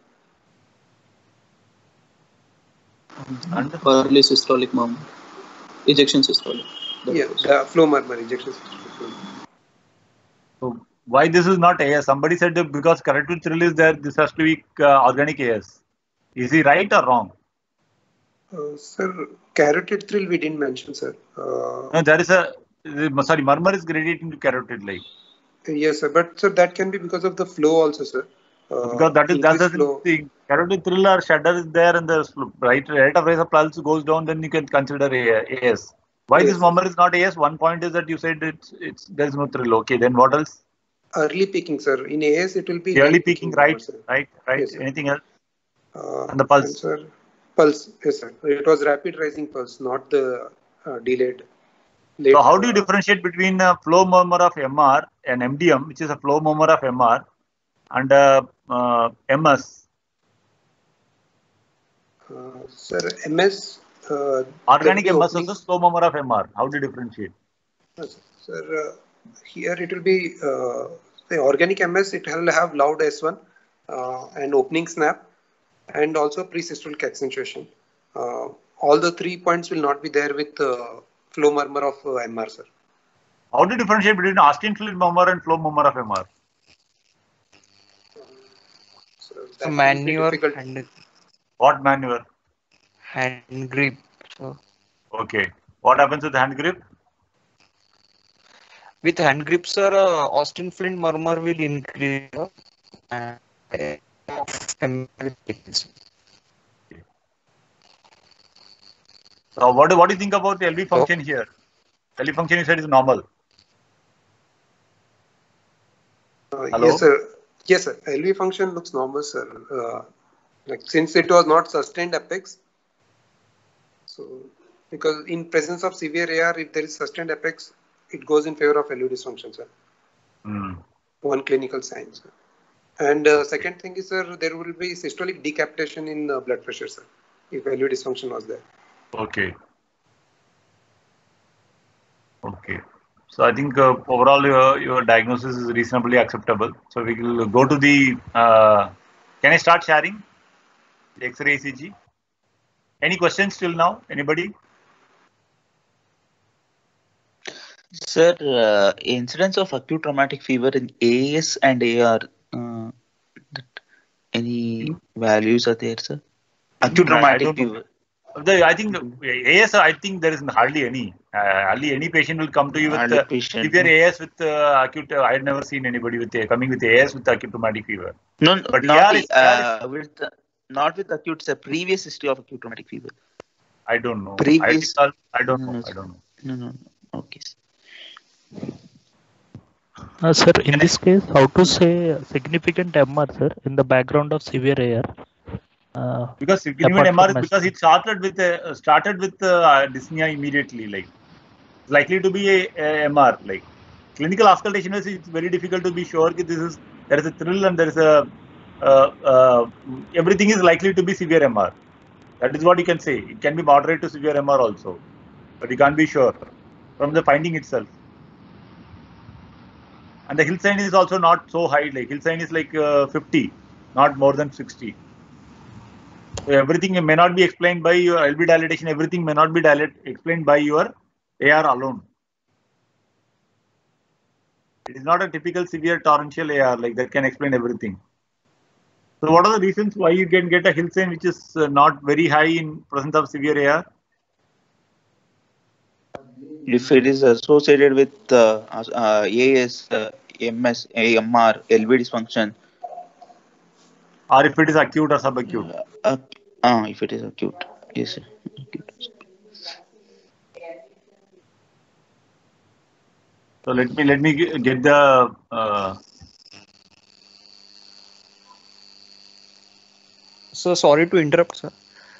And early systolic murmur, ejection systolic. The flow murmur, ejection systolic. So why this is not AS? Somebody said that because carotid thrill is there, this has to be organic AS. Is he right or wrong? Sir, carotid thrill we didn't mention, sir. No, there is murmur is gradiating to carotid like. Yes, sir, but sir, that can be because of the flow also, sir. Because that's the thing. Carotid thrill or shudder is there and the rate of rise of pulse goes down, then you can consider AS. Why this murmur is not AS? One point is that you said there is no thrill. Okay, then what else? Early peaking, sir. In AS, it will be early peaking, right? Right. Yes, anything else? And the pulse. And sir, pulse, yes, sir. It was rapid rising pulse, not the delayed. So how do you differentiate between a flow murmur of MR and MDM, which is a flow murmur of MR, and MS? Sir, MS. Organic MS also slow murmur of MR. How do you differentiate? Sir, here it will be the organic MS. It will have loud S1 and opening snap, and also presystolic accentuation. All the 3 points will not be there with flow murmur of MR, sir. How do you differentiate between Austin fluid murmur and flow murmur of MR? So manure and What manure? hand grip. So Okay. What happens with hand grip? with hand grip, sir, Austin Flint murmur will increase. And so what do you think about the LV function here? LV function you said is normal. Yes, sir. Yes, sir. LV function looks normal, sir. Like since it was not sustained apex, so because in presence of severe AR, if there is sustained apex, it goes in favor of LV dysfunction, sir. One clinical sign, sir. And second thing is, sir, there will be systolic decapitation in blood pressure, sir, if LV dysfunction was there. Okay. Okay. So I think overall your diagnosis is reasonably acceptable. So we will go to the. Can I start sharing the X-ray ECG? Any questions till now? Anybody? Sir, incidence of acute traumatic fever in AS and AR. Any values are there, sir? Acute traumatic fever. I think AS. I think there is hardly any. Hardly any patient will come to you with severe AS with acute. I had never seen anybody with coming with AS with acute traumatic fever. No, but not with acute. Sir, previous history of acute traumatic fever. I don't know. Previous. I don't know. I don't know. No. Okay. Sir, in this case, how to say significant MR, sir, in the background of severe AR? Because significant MR is because it started with dyspnea immediately. Like it's likely to be a MR. Like clinical auscultation is it's very difficult to be sure that there is a thrill and there is a everything is likely to be severe MR. That is what you can say. It can be moderate to severe MR also, but you can't be sure from the finding itself. And the Hill sign is also not so high. Like Hill sign is like 50, not more than 60. So everything may not be explained by your LV dilatation. Everything may not be explained by your AR alone. It is not a typical severe torrential AR like that can explain everything. So what are the reasons why you can get a Hill sign which is not very high in presence of severe AR? If it is associated with AS, MS, AMR, LV dysfunction. Or if it is acute or subacute. If it is acute. Yes, sir. Acute. So let me get the So sorry to interrupt, sir.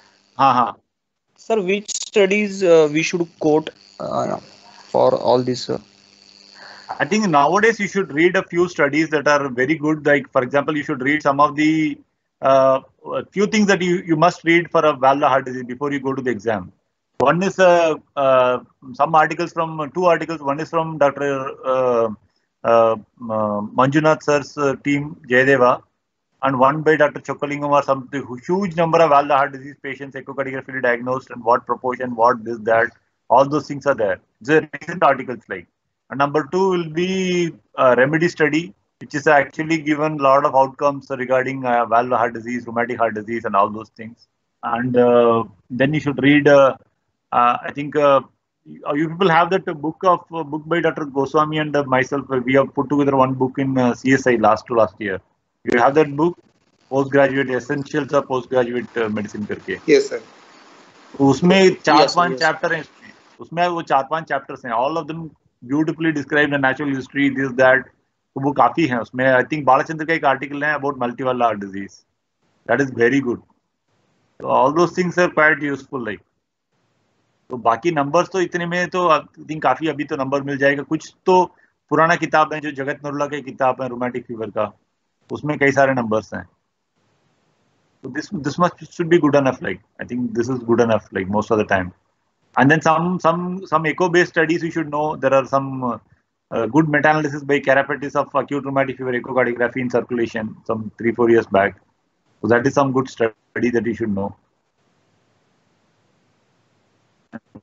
Sir, which studies we should quote for all this, sir? I think nowadays you should read a few studies that are very good. Like for example, you should read some of the few things that you must read for a valvular heart disease before you go to the exam. One is two articles. One is from Dr. Manjunath sir's team, Jayadeva, and one by Dr. Chokalingam or something. Huge number of valvular heart disease patients echocardiographically diagnosed and what proportion, what this, that. All those things are there. These are recent articles like. And number two will be a remedy study, which is actually given a lot of outcomes regarding valvular heart disease, rheumatic heart disease, and all those things. And then you should read. I think you people have that book by Dr. Goswami and myself. We have put together one book in CSI last year. You have that book, postgraduate essentials of postgraduate medicine करके. Yes, sir. उसमें 4-5 chapter हैं. उसमें वो 4-5 chapters हैं. All of them beautifully describe the natural history, this, that. तो वो काफी हैं उसमें. I think बालाचंद्र का एक आर्टिकल है about multivalvular heart disease. That is very good. So all those things are quite useful like. तो बाकी नंबर्स तो इतने में तो आई थिंक काफी अभी तो नंबर मिल जाएगा. कुछ तो पुराना किताब है जो जगत नरुला की किताब है रूमेटिक फीवर का. उसमें कई सारे नंबर्स हैं. So this much should be good enough. Like I think this is good enough. Like most of the time. And then some echo-based studies you should know. There are some good meta-analysis by Karapetis of acute rheumatic fever echocardiography in circulation some 3-4 years back. So that is some good study that you should know.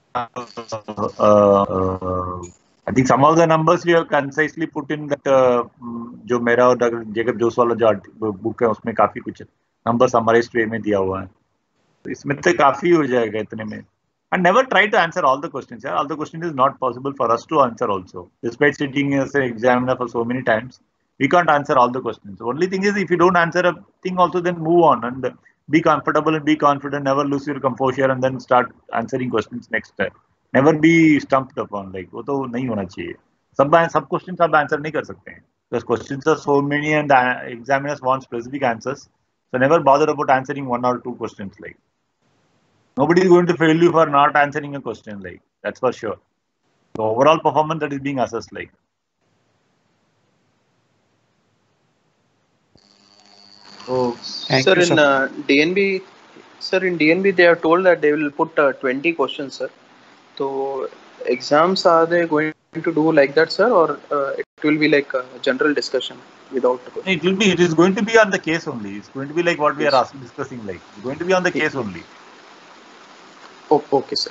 I think some of the numbers we have concisely put in that जो मेरा और Jacob जोस वाला जो book है उसमें काफी कुछ number summarised वे में दिया हुआ है, तो इसमें तो काफी हो जाएगा इतने में. And never try to answer all the questions. Yeah? All the questions is not possible for us to answer also. Despite sitting as an examiner for so many times, we can't answer all the questions. The only thing is, if you don't answer a thing also, then move on and be comfortable and be confident. Never lose your composure and then start answering questions next time. Never be stumped upon. Like वो तो नहीं होना चाहिए. सब questions आप answer नहीं कर सकते हैं. Because questions are so many and the examiners want specific answers. So never bother about answering one or two questions. Like nobody is going to fail you for not answering a question. Like that's for sure. The overall performance that is being assessed. Like. Oh, sir, in DNB, they are told that they will put 20 questions, sir. So exams, are they going to do like that, sir, or it will be like a general discussion without the question? It is going to be on the case only. It's going to be like what we are discussing. Like it's going to be on the case only. Oh, okay, sir.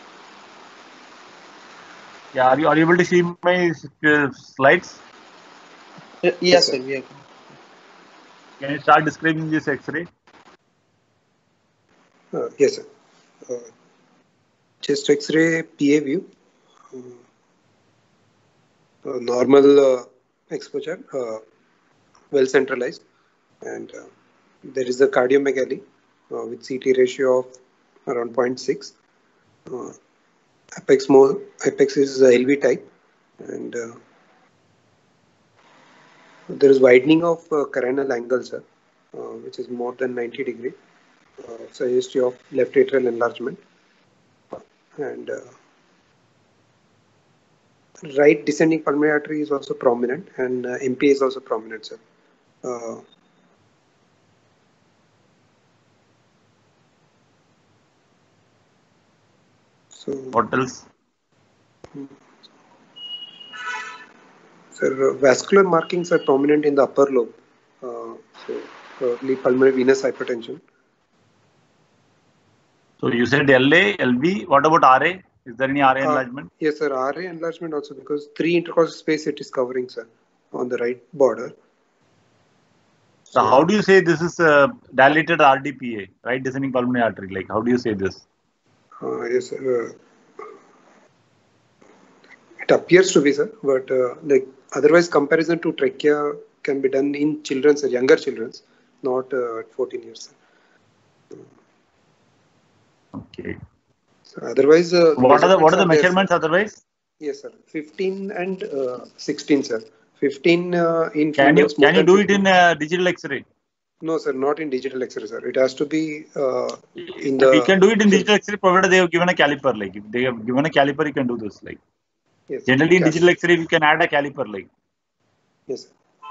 Yeah, are you able to see my slides? Yes, sir. Yeah. Can you start describing this X-ray? Yes, sir. Chest X-ray PA view. Normal exposure, well centralized, and there is a cardiomegaly with CT ratio of around 0.6. Apex is LV type, and there is widening of carinal angle, sir, which is more than 90 degree, suggestive of left atrial enlargement, and right descending pulmonary artery is also prominent, and MPA is also prominent, sir. So what else? Sir, vascular markings are prominent in the upper lobe, so probably pulmonary venous hypertension. So you said LA, LV. What about RA? Is there any RA enlargement? Yes, sir. RA enlargement also, because 3 intercostal space it is covering, sir, on the right border. So how do you say this is dilated RDPA, right descending pulmonary artery? Like how do you say this? Yes, sir. It appears to be, sir, but like otherwise comparison to trachea can be done in children, sir, younger children, not at 14 years. Sir. Okay. So otherwise, what are the measurements there, otherwise? Yes, sir. 15 and 16, sir. 15 in can you do 15. It in digital X-ray? No, sir, not in digital X-ray, sir. It has to be in the. You can do it in digital X-ray provided they have given a caliper. Like if they have given a caliper, you can do this. Like yes, generally in digital X-ray, you can add a caliper. Like yes, sir.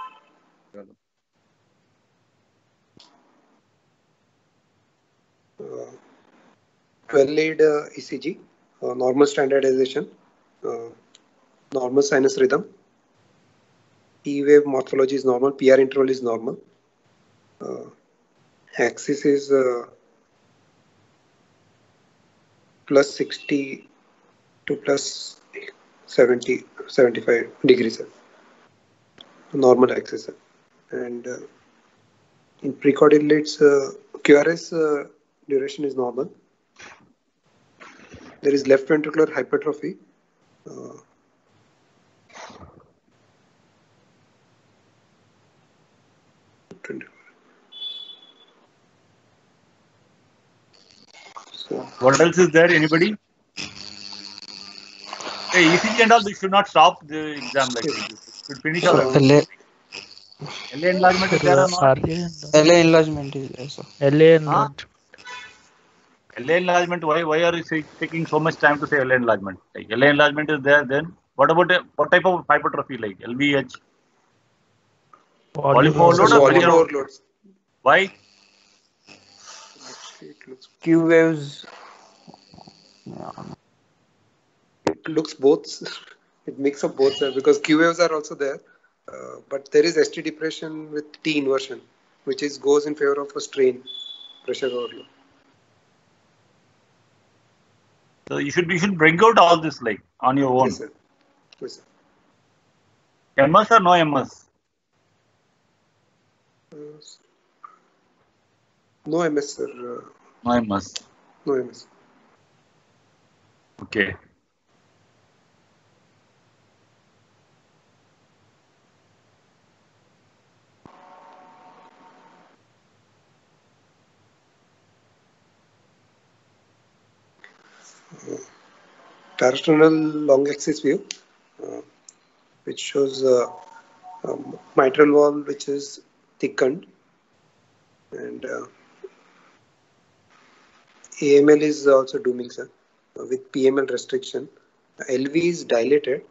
12-lead ECG, normal standardization, normal sinus rhythm, P-wave morphology is normal, PR interval is normal, axis is plus 60 to plus 70, 75 degrees, normal axis, and in precordialates, QRS duration is normal. There is left ventricular hypertrophy. So, what else is there? Anybody? Hey, ECG and all, this should not stop the exam like this. You should finish all that. LA enlargement is there or not? LA enlargement is there, sir. LA enlargement. LA enlargement, why are you taking so much time to say LA enlargement? Like LA enlargement is there, then what about what type of hypertrophy, like LVH? Volume overload? Why? Q waves. It looks both. It makes up both, sir, because Q waves are also there, but there is ST depression with T inversion, which goes in favor of a strain pressure overload. So you should bring out all this like on your own. Yes, sir. Yes, sir. MS or no MS? No MS, sir. No MS. No MS. Okay. Parasternal long axis view, which shows mitral wall which is thickened, and AML is also dooming, sir, with PML restriction. LV is dilated.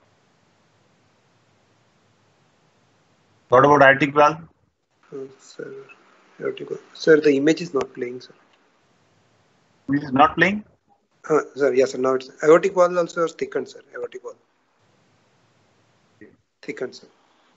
What about aortic valve? Sir, sir, the image is not playing, sir. It is not playing? Sir, yes, sir. Now it's aortic wall also is thickened, sir. Aortic wall. Thickened, sir.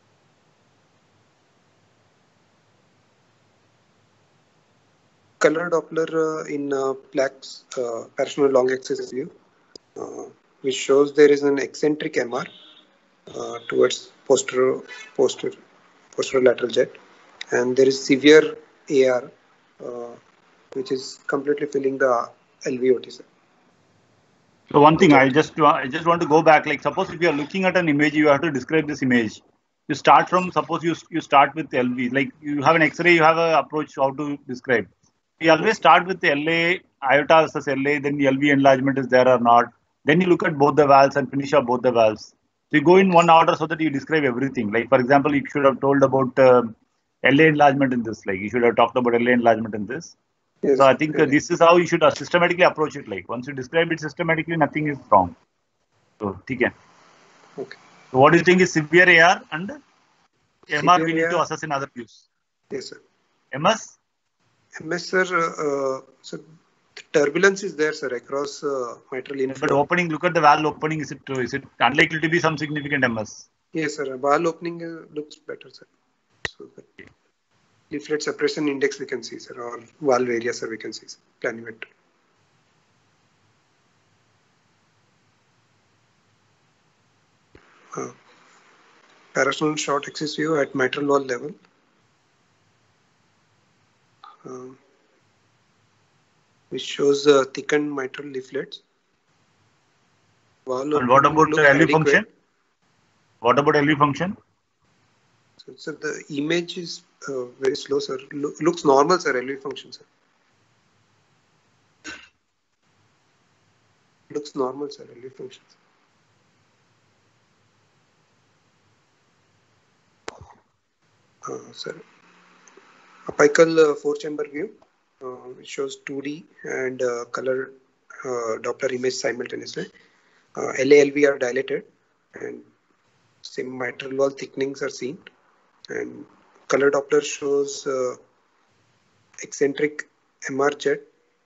Color Doppler in plaques, parasternal long axis view, which shows there is an eccentric MR towards posterolateral jet, and there is severe AR, which is completely filling the LVOT, sir. So one thing I just want to go back. Like suppose if you are looking at an image, you have to describe this image. You start from, suppose you start with LV. Like you have an X-ray, you have an approach how to describe. We always start with the LA, iota versus LA, then the LV enlargement is there or not. Then you look at both the valves and finish up both the valves. So you go in one order so that you describe everything. Like for example, you should have told about LA enlargement in this. Like you should have talked about LA enlargement in this. Yes, so I think this is how you should systematically approach it. Like once you describe it systematically, nothing is wrong. So, okay. Okay. So what do you think is severe AR and MR severe we need AR, to assess in other views? Yes, sir. MS? MS, sir. So the turbulence is there, sir, across mitral inflow. But opening, look at the valve opening. Is it unlikely to be some significant MS? Yes, sir. Valve opening looks better, sir. So the leaflet suppression index we can see, sir, or valve area, sir, we can see, sir. Planimeter. Parasternal short axis view at mitral wall level. Which shows thickened mitral leaflets. And what about the LV function? What about LV function? So the image is very slow, sir. Looks normal, sir. LV function, sir. Looks normal, sir. LV function. Sir, apical four-chamber view, which shows 2D and color Doppler image simultaneously. LA-LV are dilated, and same mitral wall thickenings are seen. And color Doppler shows eccentric MR jet.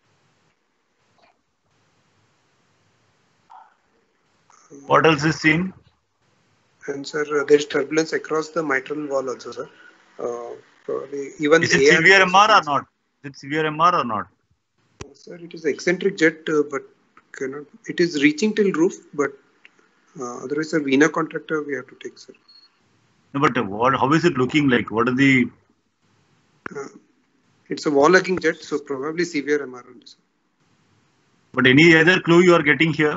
What else is seen? And sir, there is turbulence across the mitral wall also, sir. Probably even is it severe MR or not? Is it severe MR or not? Sir, it is eccentric jet, but cannot. It is reaching till roof, but otherwise, sir, vena contractor we have to take, sir. No, but how is it looking like? What are the? It's a wall-hugging jet, so probably severe MR only, sir. But any other clue you are getting here?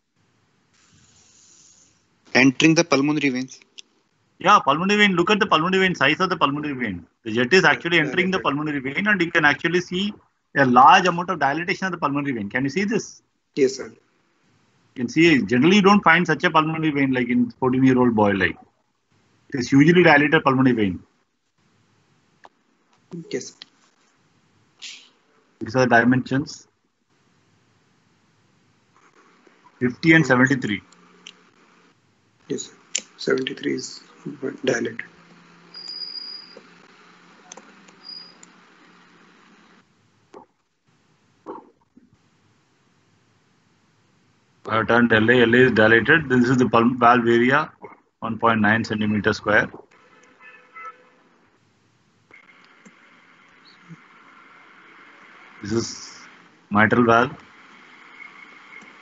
Entering the pulmonary veins. Yeah, pulmonary vein. Look at the pulmonary vein, size of the pulmonary vein. The jet is actually entering the pulmonary vein, and you can actually see a large amount of dilatation of the pulmonary vein. Can you see this? Yes, sir. You can see, generally you don't find such a pulmonary vein like in 14-year-old boy. Like it is hugely dilated pulmonary vein. Yes. These are the dimensions. 50 and 73. Yes, 73 is dilated. I have turned LA. LA is dilated. This is the valve area, 1.9 centimeter square. This is mitral valve.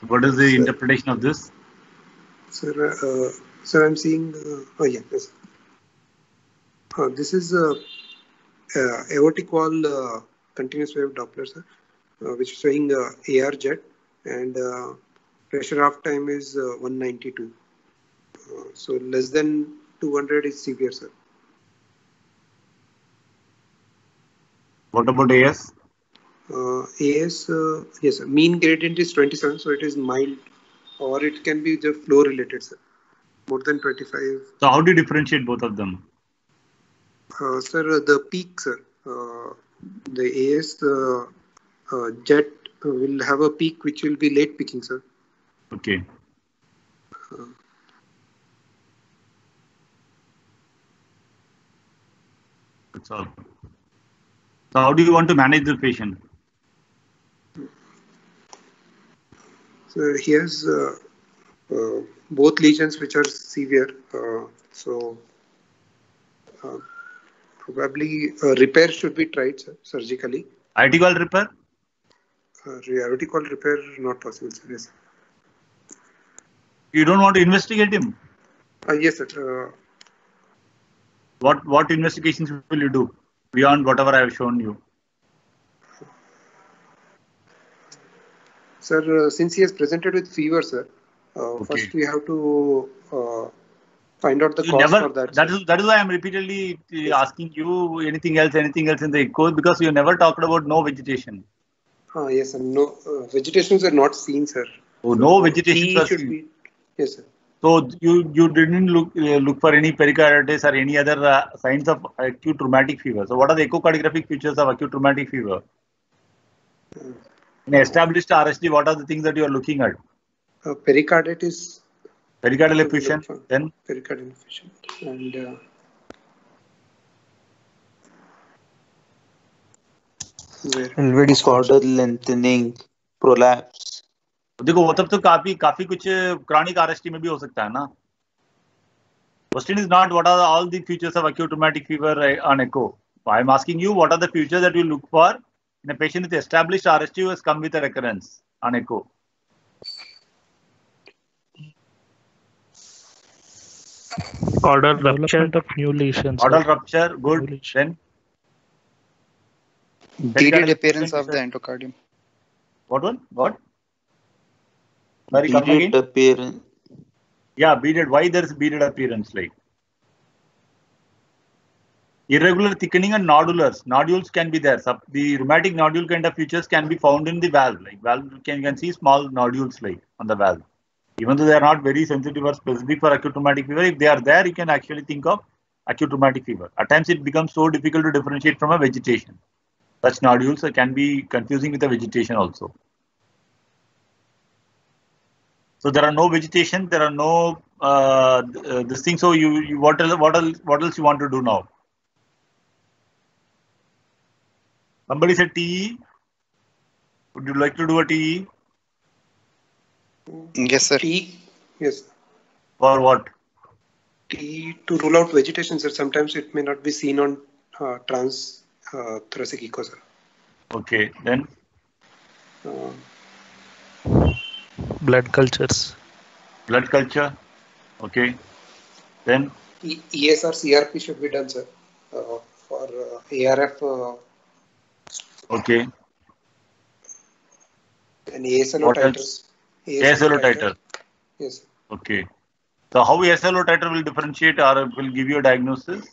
What is the interpretation of this? Sir, I'm seeing. Yes. This is aortic wall continuous wave Doppler, sir, which is showing AR jet, and pressure half time is 192. So less than 200 is severe, sir. What about AS? AS, yes, sir. Mean gradient is 27, so it is mild, or it can be the flow related, sir. More than 25. So how do you differentiate both of them? Sir, the peak, sir. The AS jet will have a peak which will be late peaking, sir. Okay. That's all. So how do you want to manage the patient? So he has both lesions which are severe. Probably repair should be tried, sir, surgically. IT wall repair? Aortic wall repair not possible, sir. Yes. You don't want to investigate him? Yes, sir. What investigations will you do beyond whatever I have shown you? Sir, since he has presented with fever, sir, first we have to find out the cause for that. That is why I am repeatedly asking you anything else in the echo, because you never talked about no vegetation. Yes, sir. No vegetations are not seen, sir. Oh, no vegetations are seen. Yes, sir. So you didn't look for any pericarditis or any other signs of acute rheumatic fever. So what are the echocardiographic features of acute rheumatic fever? In established RSD, what are the things that you are looking at? Pericarditis. Pericardial effusion, then? Pericardial effusion. And LV disorder, lengthening, prolapse. देखो वो तब तो काफी कुछ chronic RSD में भी हो सकता है ना. Question is not what are all the features of acute rheumatic fever on echo. I am asking you what are the features that you look for in a patient with established RSD who has come with a recurrence on echo. Caudal rupture of new lesions. Caudal rupture, good. Then beaded appearance of the endocardium. What one? What? Sorry, beaded appearance. Yeah, beaded. Why there is beaded appearance like? Irregular thickening and nodulars. Nodules can be there. The rheumatic nodule kind of features can be found in the valve. Like valve, you can see small nodules like on the valve. Even though they are not very sensitive or specific for acute rheumatic fever, if they are there, you can actually think of acute rheumatic fever. At times, it becomes so difficult to differentiate from a vegetation. Such nodules can be confusing with a vegetation also. So there are no vegetation, there are no this thing. So you what else you want to do now? Somebody said TE. Would you like to do a TE? Yes, sir. TE, yes. For what? TE to rule out vegetation, sir. Sometimes it may not be seen on thoracic echo, sir. Okay, then? Blood cultures. Blood culture. Okay. Then? ESR CRP should be done, sir. For ARF. Okay. And ASLO titers. ASLO titer. Yes. Okay. So how ASLO titer will differentiate or will give you a diagnosis?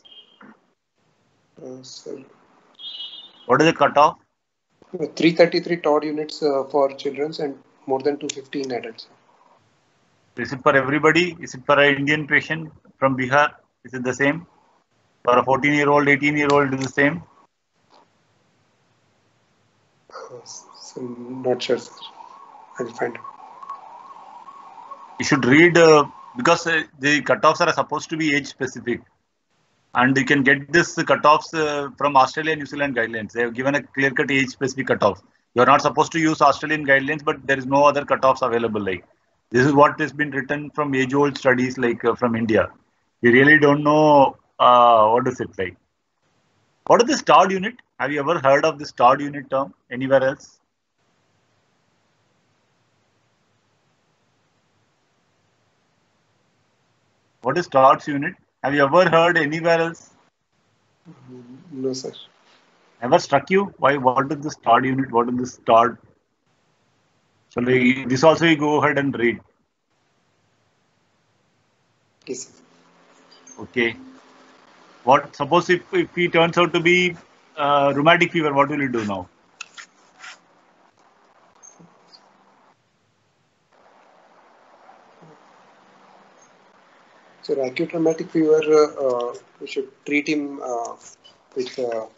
Sir. What is the cutoff? 333 TOD units for children and more than 250 in adults. Is it for everybody? Is it for an Indian patient from Bihar? Is it the same? For a 14-year-old, 18-year-old, is the same? So not sure, sir. I'll find out. You should read because the cutoffs are supposed to be age specific, and you can get this cutoffs from Australia and New Zealand guidelines. They have given a clear-cut age specific cutoff. You are not supposed to use Australian guidelines, but there is no other cutoffs available. Like this is what has been written from age-old studies, like from India. We really don't know what is it like. What is this TOD unit? Have you ever heard of this TOD unit term anywhere else? What is Todd's unit? Have you ever heard anywhere else? No, sir. Ever struck you? Why? What is this Todd unit? What is this Todd? So this also you go ahead and read. Yes, sir. Okay. What? Suppose if he turns out to be rheumatic fever, what will you do now? So acute rheumatic fever, we should treat him with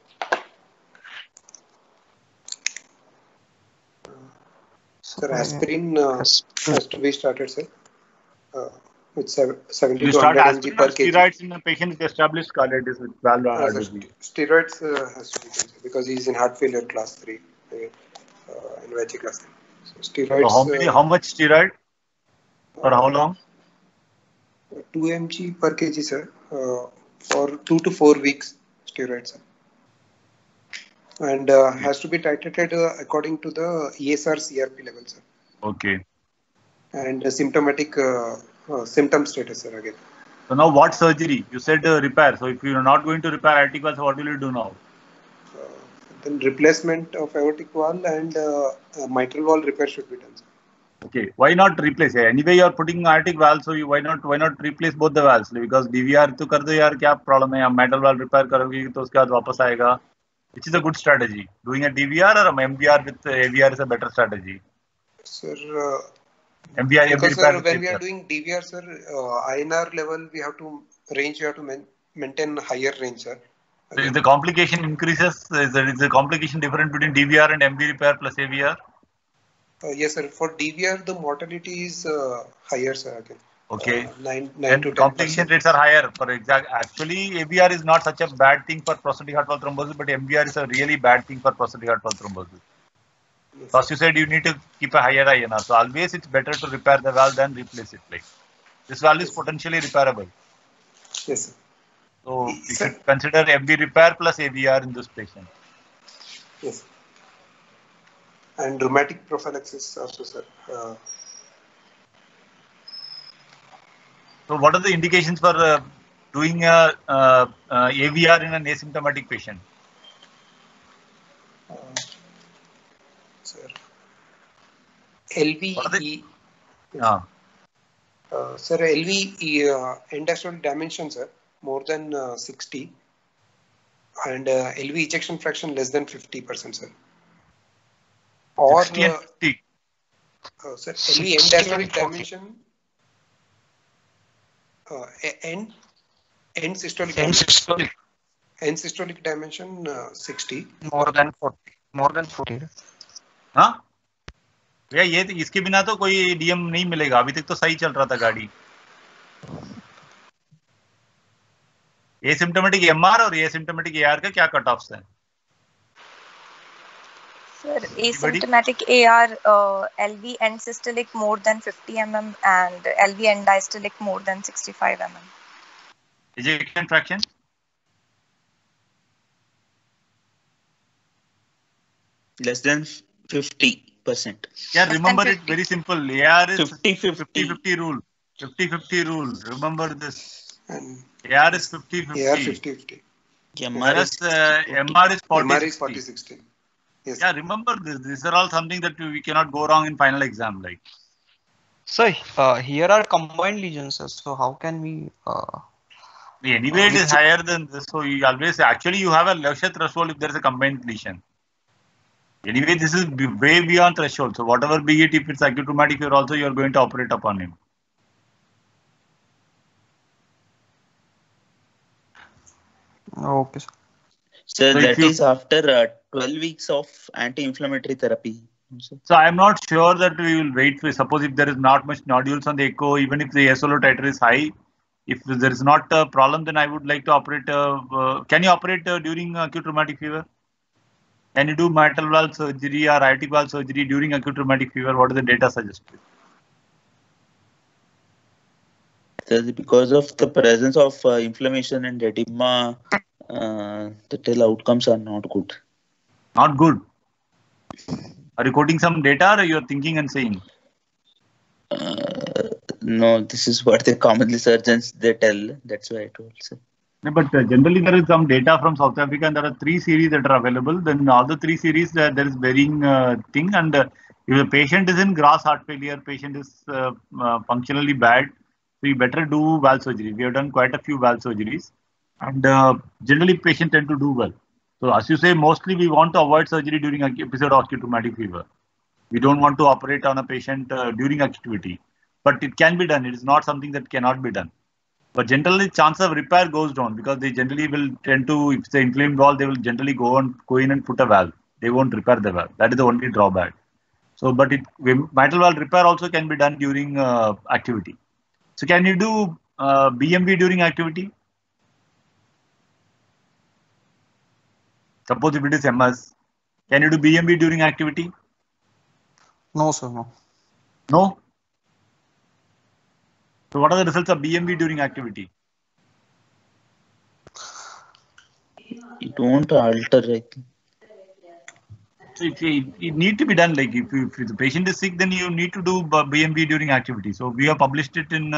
sir, aspirin has to be started, sir. With 70 You to start 100 aspirin mg per or kg. steroids in a patient with established carditis with valvular heart disease. Steroids has to be taken because he is in heart failure class 3, in VG class 3. So steroids. So how much steroid? For how long? 2 mg per kg, sir. For 2 to 4 weeks, steroids, sir. And has to be titrated according to the ESR CRP level, sir. Okay. And symptomatic symptom status, sir, again. So now what surgery? You said repair. So if you are not going to repair aortic valve, so what will you do now? Then replacement of aortic valve and mitral valve repair should be done, sir. Okay. Why not replace? Anyway, you are putting aortic valve, so why not replace both the valves? Because DVR तो कर दो यार, क्या problem है? आप mitral valve repair करोगे तो उसके बाद वापस आएगा. Which is a good strategy? Doing a DVR or a MVR with AVR is a better strategy? Sir, MVR, because sir, when we are doing DVR, sir, INR level, we have to maintain higher range, sir. So if the complication increases, is the complication different between DVR and MV repair plus AVR? Yes, sir. For DVR, the mortality is higher, sir. Again. Okay. 9 to 10%. Complication rates are higher. For actually, AVR is not such a bad thing for prostatic heart valve thrombosis, but MVR is a really bad thing for prostatic heart valve thrombosis. Yes. Because you said you need to keep a higher INR. So always it's better to repair the valve than replace it. Like this valve is potentially repairable. Yes, sir. So you should consider MV repair plus AVR in this patient. Yes. And rheumatic prophylaxis also, sir. So what are the indications for doing AVR in an asymptomatic patient? Sir, LV. Sir, LV end-diastolic dimension, sir, more than 60, and LV ejection fraction less than 50%, sir. Or 60 and 50. Sir, LV end-diastolic dimension. End systolic dimension 60. More than 40. हाँ भैया ये इसके बिना तो कोई DM नहीं मिलेगा. अभी तक तो सही चल रहा था गाड़ी. एसिम्प्टोमेटिक एमआर और एसिम्प्टोमेटिक एआर का क्या कट ऑफ्स हैं? Sir, asymptomatic AR, LV end systolic more than 50 mm and LV end diastolic more than 65 mm. Ejection fraction? Less than 50%. Yeah, remember it very simple. AR is 50-50 rule. 50-50 rule. Remember this. AR is 50-50. AR 50-50. MR is 40-60. Yes. Yeah, remember this. These are all something that we cannot go wrong in final exam. Like. So here are combined lesions. So how can we? Anyway, it is higher than this. So you always actually you have a Leuchter threshold if there is a combined lesion. Anyway, this is way beyond threshold. So whatever be it, if it's acute rheumatic fever, also you are going to operate upon him. Okay, sir. So that is after 12 weeks of anti-inflammatory therapy. So I am not sure that we will wait for, suppose if there is not much nodules on the echo, even if the SLO titer is high, if there is not a problem, then I would like to operate. Can you operate during acute rheumatic fever? Can you do mitral valve surgery or aortic valve surgery during acute rheumatic fever? What is the data suggested? So because of the presence of inflammation and edema, the tail outcomes are not good. Not good. Are you quoting some data or you are thinking and saying? No, this is what the commonly surgeons they tell. That's why I told. So. No, but generally there is some data from South Africa, and there are 3 series that are available. Then all the 3 series there is varying thing, and if the patient is in gross heart failure, patient is functionally bad, so you better do valve surgery. We have done quite a few valve surgeries, and generally patients tend to do well. So as you say, mostly we want to avoid surgery during an episode of acute rheumatic fever. We don't want to operate on a patient during activity, but it can be done. It is not something that cannot be done. But generally, chance of repair goes down because they generally will tend to, if it's an inflamed valve, they will generally go in and put a valve. They won't repair the valve. That is the only drawback. So, but mitral valve repair also can be done during activity. So, can you do BMV during activity? Suppose if it is MS, can you do BMV during activity? No, sir. No. No? So what are the results of BMV during activity? It won't alter. Like. So it need to be done. Like if the patient is sick, then you need to do BMV during activity. So we have published it in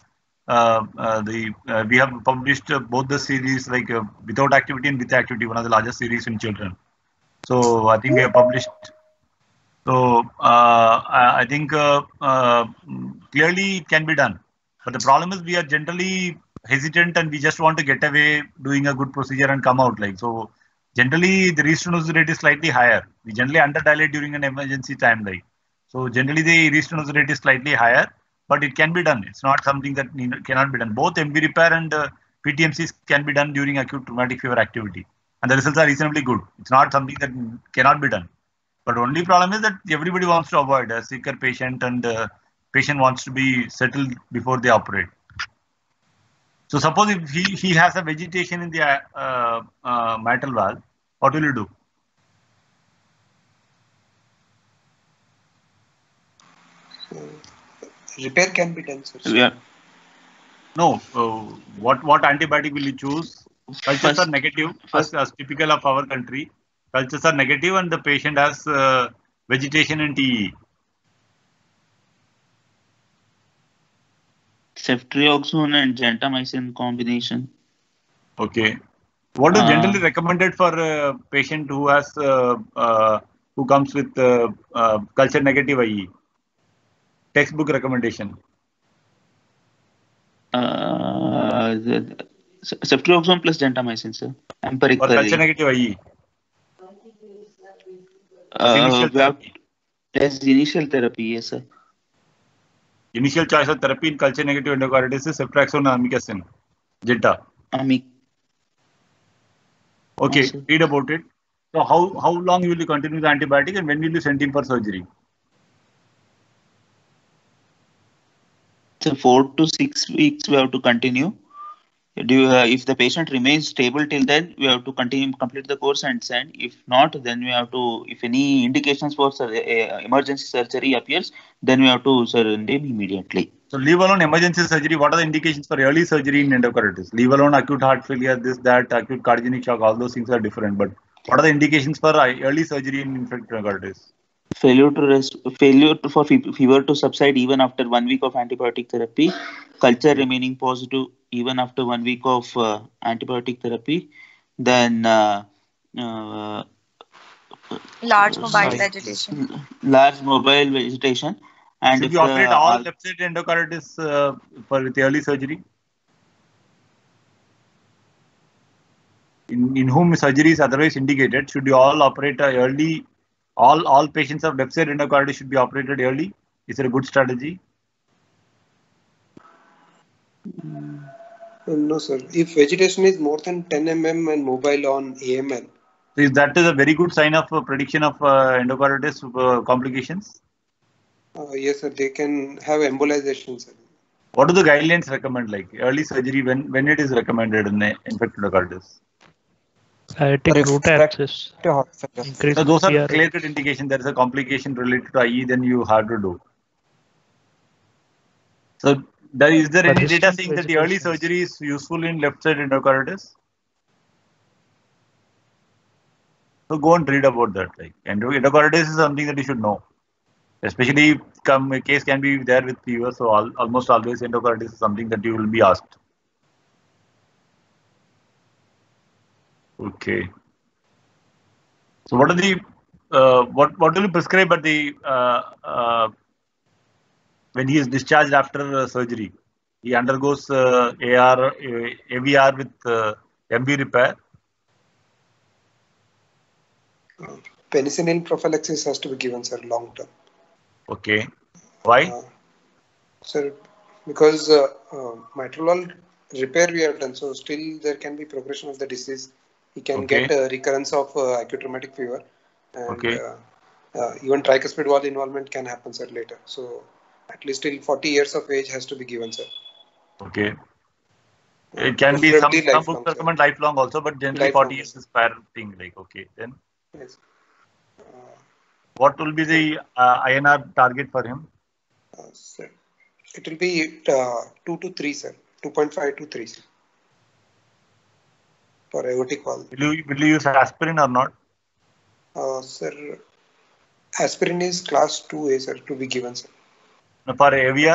we have published both the series, like without activity and with activity, one of the largest series in children. So I think we have published. So I think clearly it can be done. But the problem is we are generally hesitant and we just want to get away doing a good procedure and come out. Like so, generally the restenosis rate is slightly higher. We generally underdilate during an emergency time. Like so, generally the restenosis rate is slightly higher, but it can be done. It's not something that cannot be done. Both MV repair and PTMCs can be done during acute rheumatic fever activity, and the results are reasonably good. It's not something that cannot be done. But only problem is that everybody wants to avoid a sicker patient, and patient wants to be settled before they operate. So suppose if he has a vegetation in the mitral valve, what will you do? Repair can be done, sir. Yeah. No. What antibiotic will you choose? Cultures are negative, as typical of our country. Cultures are negative, and the patient has vegetation and TE. Ceftriaxone and gentamicin combination. Okay. What is generally recommended for a patient who has who comes with culture negative IE? Textbook recommendation. Ceftriaxone plus gentamicin, sir. Empirically. For culture negative IE. Initial therapy, yes, sir. Initial choice of therapy in culture negative endocarditis is ceftriaxone and amikacin. Jetta. Okay, read about it. So how long will you continue the antibiotic and when will you send him for surgery? So 4 to 6 weeks we have to continue. If the patient remains stable till then, we have to complete the course and send. If not, then we have to, if any indications for emergency surgery appears, then we have to send him immediately. So leave alone emergency surgery, what are the indications for early surgery in endocarditis? Leave alone acute heart failure, this, that, acute cardiogenic shock, all those things are different. But what are the indications for early surgery in infected endocarditis? Failure for fever to subside even after 1 week of antibiotic therapy, culture remaining positive even after 1 week of antibiotic therapy, then large mobile vegetation. Large mobile vegetation. And should you operate all left-sided endocarditis with early surgery? In whom surgery is otherwise indicated, should you all operate early? All patients of left side endocarditis should be operated early. Is it a good strategy? No, sir. If vegetation is more than 10 mm and mobile on AML. That is a very good sign of prediction of endocarditis complications? Yes, sir. They can have embolization, sir. What do the guidelines recommend? Like early surgery, when it is recommended in infected endocarditis? Sciatic root abscess. So those are clear-cut indication there is a complication related to IE, then you have to do. So is there any data saying that the early surgery is useful in left-side endocarditis? So go and read about that. Like endocarditis is something that you should know. Especially case can be there with fever, so almost always endocarditis is something that you will be asked. Okay. So what are the what will you prescribe at the when he is discharged after surgery? He undergoes AVR with MV repair. Penicillin prophylaxis has to be given, sir, long term. Okay. Why? Sir, because mitral valve repair we have done, so still there can be progression of the disease. He can get a recurrence of acute rheumatic fever, and even tricuspid valve involvement can happen, sir, later. So at least till 40 years of age has to be given, sir. Okay. It can be some books recommend lifelong also, but generally lifelong, 40 years is fair thing. Like, okay, then. Yes. What will be the INR target for him? Sir, it will be 2 to 3, sir. 2.5 to 3, sir. For aortic valve. Will you use aspirin or not? Sir, aspirin is class 2A, sir, to be given, sir. No, for AVR?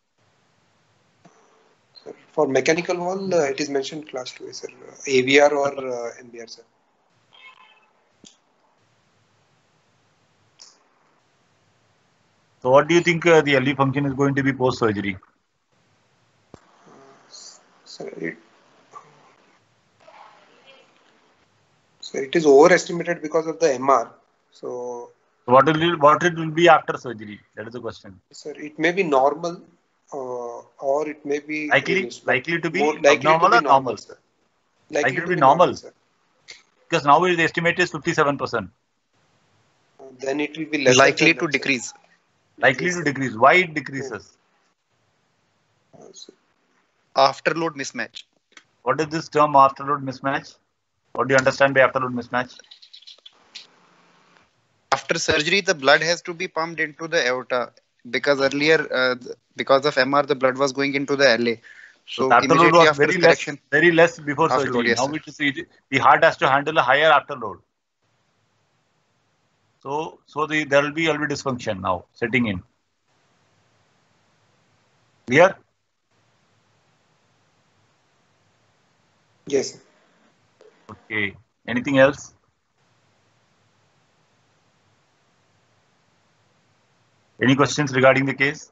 Sir, for mechanical valve, it is mentioned class 2A, sir. AVR or MBR, sir. So what do you think the LV function is going to be post-surgery? Sir, it is overestimated because of the MR. So what it will be after surgery? That is the question. Sir, it may be normal or it may be likely to be abnormal or normal? Sir. Likely to be normal, sir. Because now the estimate is 57%. Then it will be less likely to decrease. Sir. Likely to decrease. Why it decreases? Afterload mismatch. What is this term afterload mismatch? What do you understand by afterload mismatch? After surgery, the blood has to be pumped into the aorta because earlier, because of MR, the blood was going into the LA. So afterload was very less before surgery. Yes, now the heart has to handle a higher afterload. So there will be LV dysfunction now setting in. Clear? Yes. Okay. Anything else? Any questions regarding the case?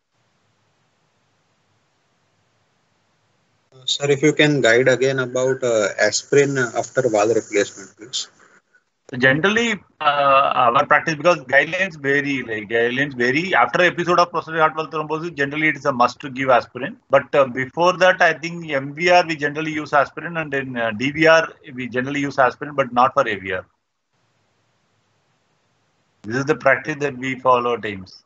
Sir, if you can guide again about aspirin after valve replacement, please. So generally, our practice, because guidelines vary. After episode of prosthetic heart valve thrombosis, generally it is a must to give aspirin. But before that, I think MVR we generally use aspirin, and in DVR we generally use aspirin, but not for AVR. This is the practice that we follow at AIIMS.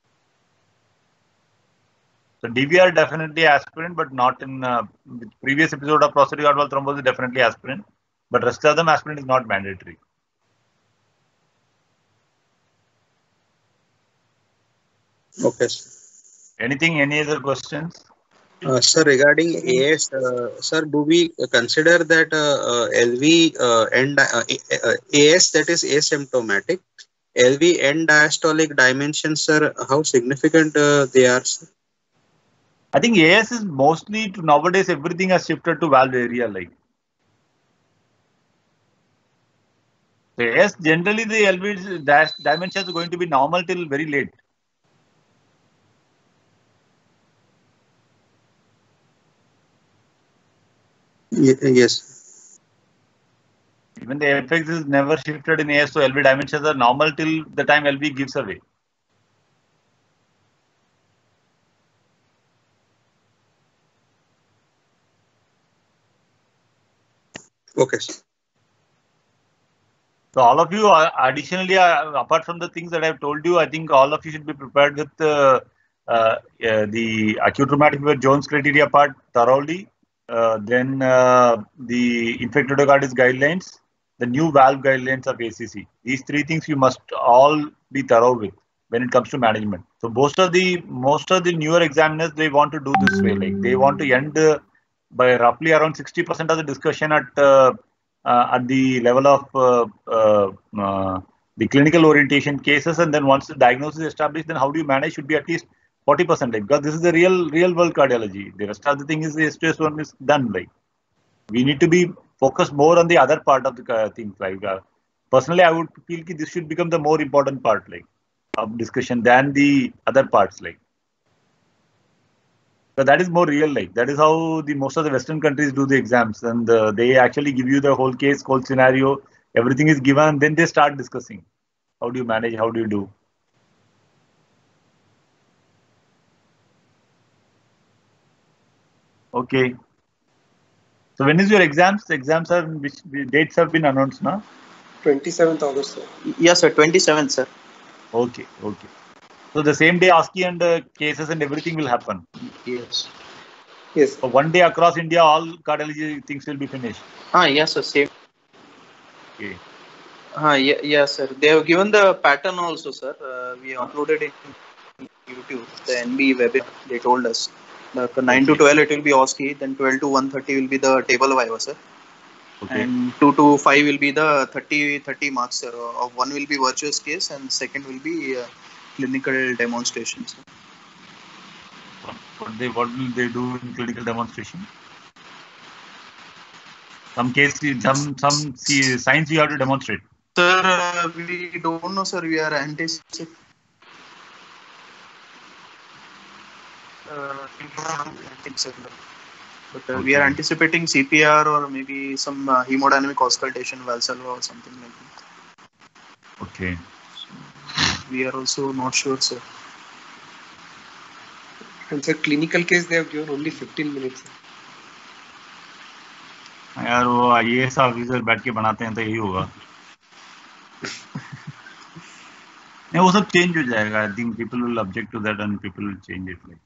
So DVR definitely aspirin, but not in previous episode of prosthetic heart valve thrombosis, definitely aspirin. But rest of them, aspirin is not mandatory. Okay. Any other questions? Sir, regarding AS, sir, do we consider that LV and AS, that is asymptomatic, LV and diastolic dimensions, sir, how significant they are, sir? I think AS is mostly nowadays everything has shifted to valve area like. So AS generally the LV dimensions are going to be normal till very late. Yes. Even the FX is never shifted in AS, so LV dimensions are normal till the time LV gives away. Okay. So all of you, additionally, apart from the things that I have told you, I think all of you should be prepared with the acute rheumatic fever Jones criteria part thoroughly. Then the infected endocarditis guidelines, the new valve guidelines of ACC. These three things you must all be thorough with when it comes to management. So most of the newer examiners, they want to do this way. Like they want to end by roughly around 60% of the discussion at the level of the the clinical orientation cases, and then once the diagnosis is established, then how do you manage should be at least 40%, like, because this is the real world cardiology. The rest of the thing is the STS1 is done. Like, we need to be focused more on the other part of the things. Like, personally, I would feel this should become the more important part, like, of discussion than the other parts, like. But that is more real, like, that is how the most of the Western countries do the exams, and they actually give you the whole case, whole scenario, everything is given, and then they start discussing. How do you manage? How do you do? Okay. So when is your exams? Exams are, which dates have been announced now? 27th August, sir. Yes, sir. 27th, sir. Okay. Okay. So the same day ASCII and cases and everything will happen. Yes. Yes. So one day across India, all cardiology things will be finished. Yes, sir. Same. Okay. Yes, sir. They have given the pattern also, sir. We uploaded it in YouTube, the NB webinar. They told us. 9 to 12 it will be OSCE, then 12 to 1:30 will be the table viva, sir. Okay. And 2 to 5 will be the 30 marks, sir. Of one will be virtuous case and second will be clinical demonstrations. What will they do in clinical demonstration? Some case, some science you have to demonstrate. Sir, we don't know, sir. We are anticipating. But we are anticipating CPR or maybe some hemodynamic auscultation, Valsalva or something like that. Okay. So we are also not sure, sir. And sir, clinical case they have given only 15 minutes. यार वो IAS officer बैठ के बनाते हैं तो यही होगा. नहीं, वो सब चेंज हो जाएगा. I think people will object to that and people will change it. Like.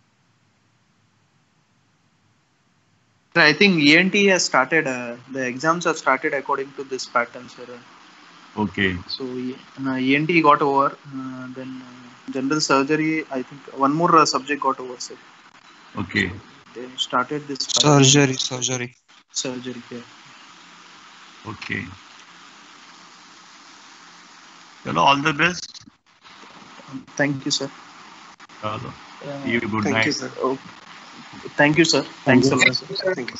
I think ENT has started. The exams have started according to this pattern, sir. Okay. So ENT got over. Then general surgery. I think one more subject got over, sir. Okay. They started this surgery. Surgery. Yeah. Okay. Hello, all the best. Thank you, sir. Hello. See you. Good night. Thank you, sir. Thank you, sir. Thanks a lot, sir. Thank you.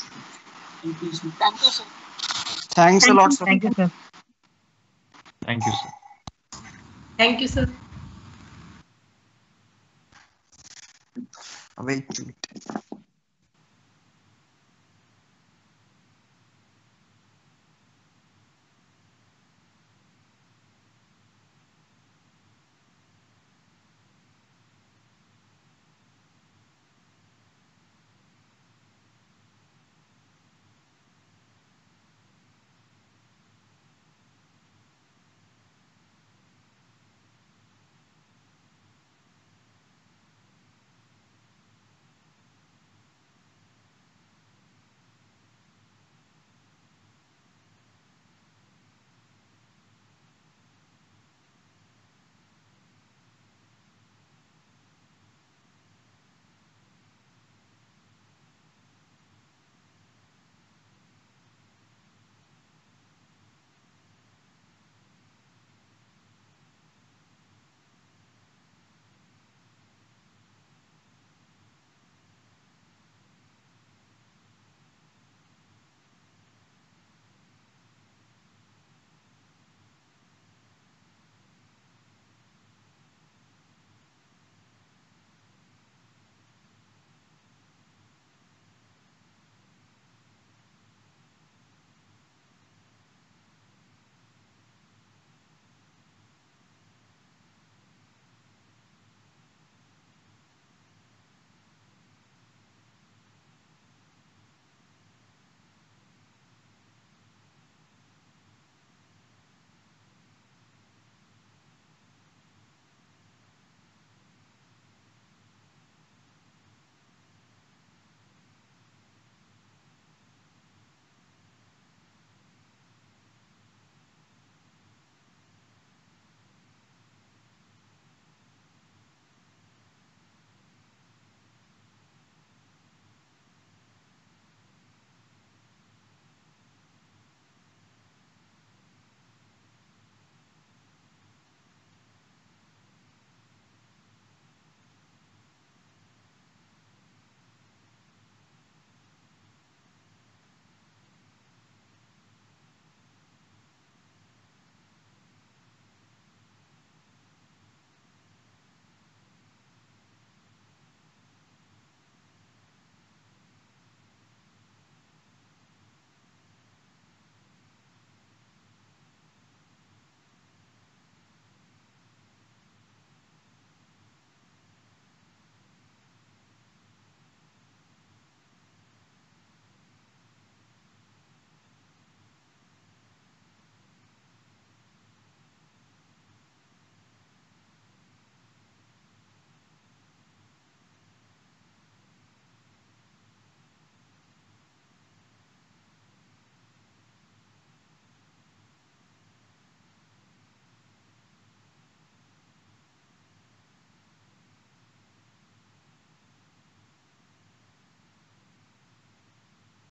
Thanks a lot, sir. Thank you, sir. Thank you, sir. Thank you, sir. Wait a minute.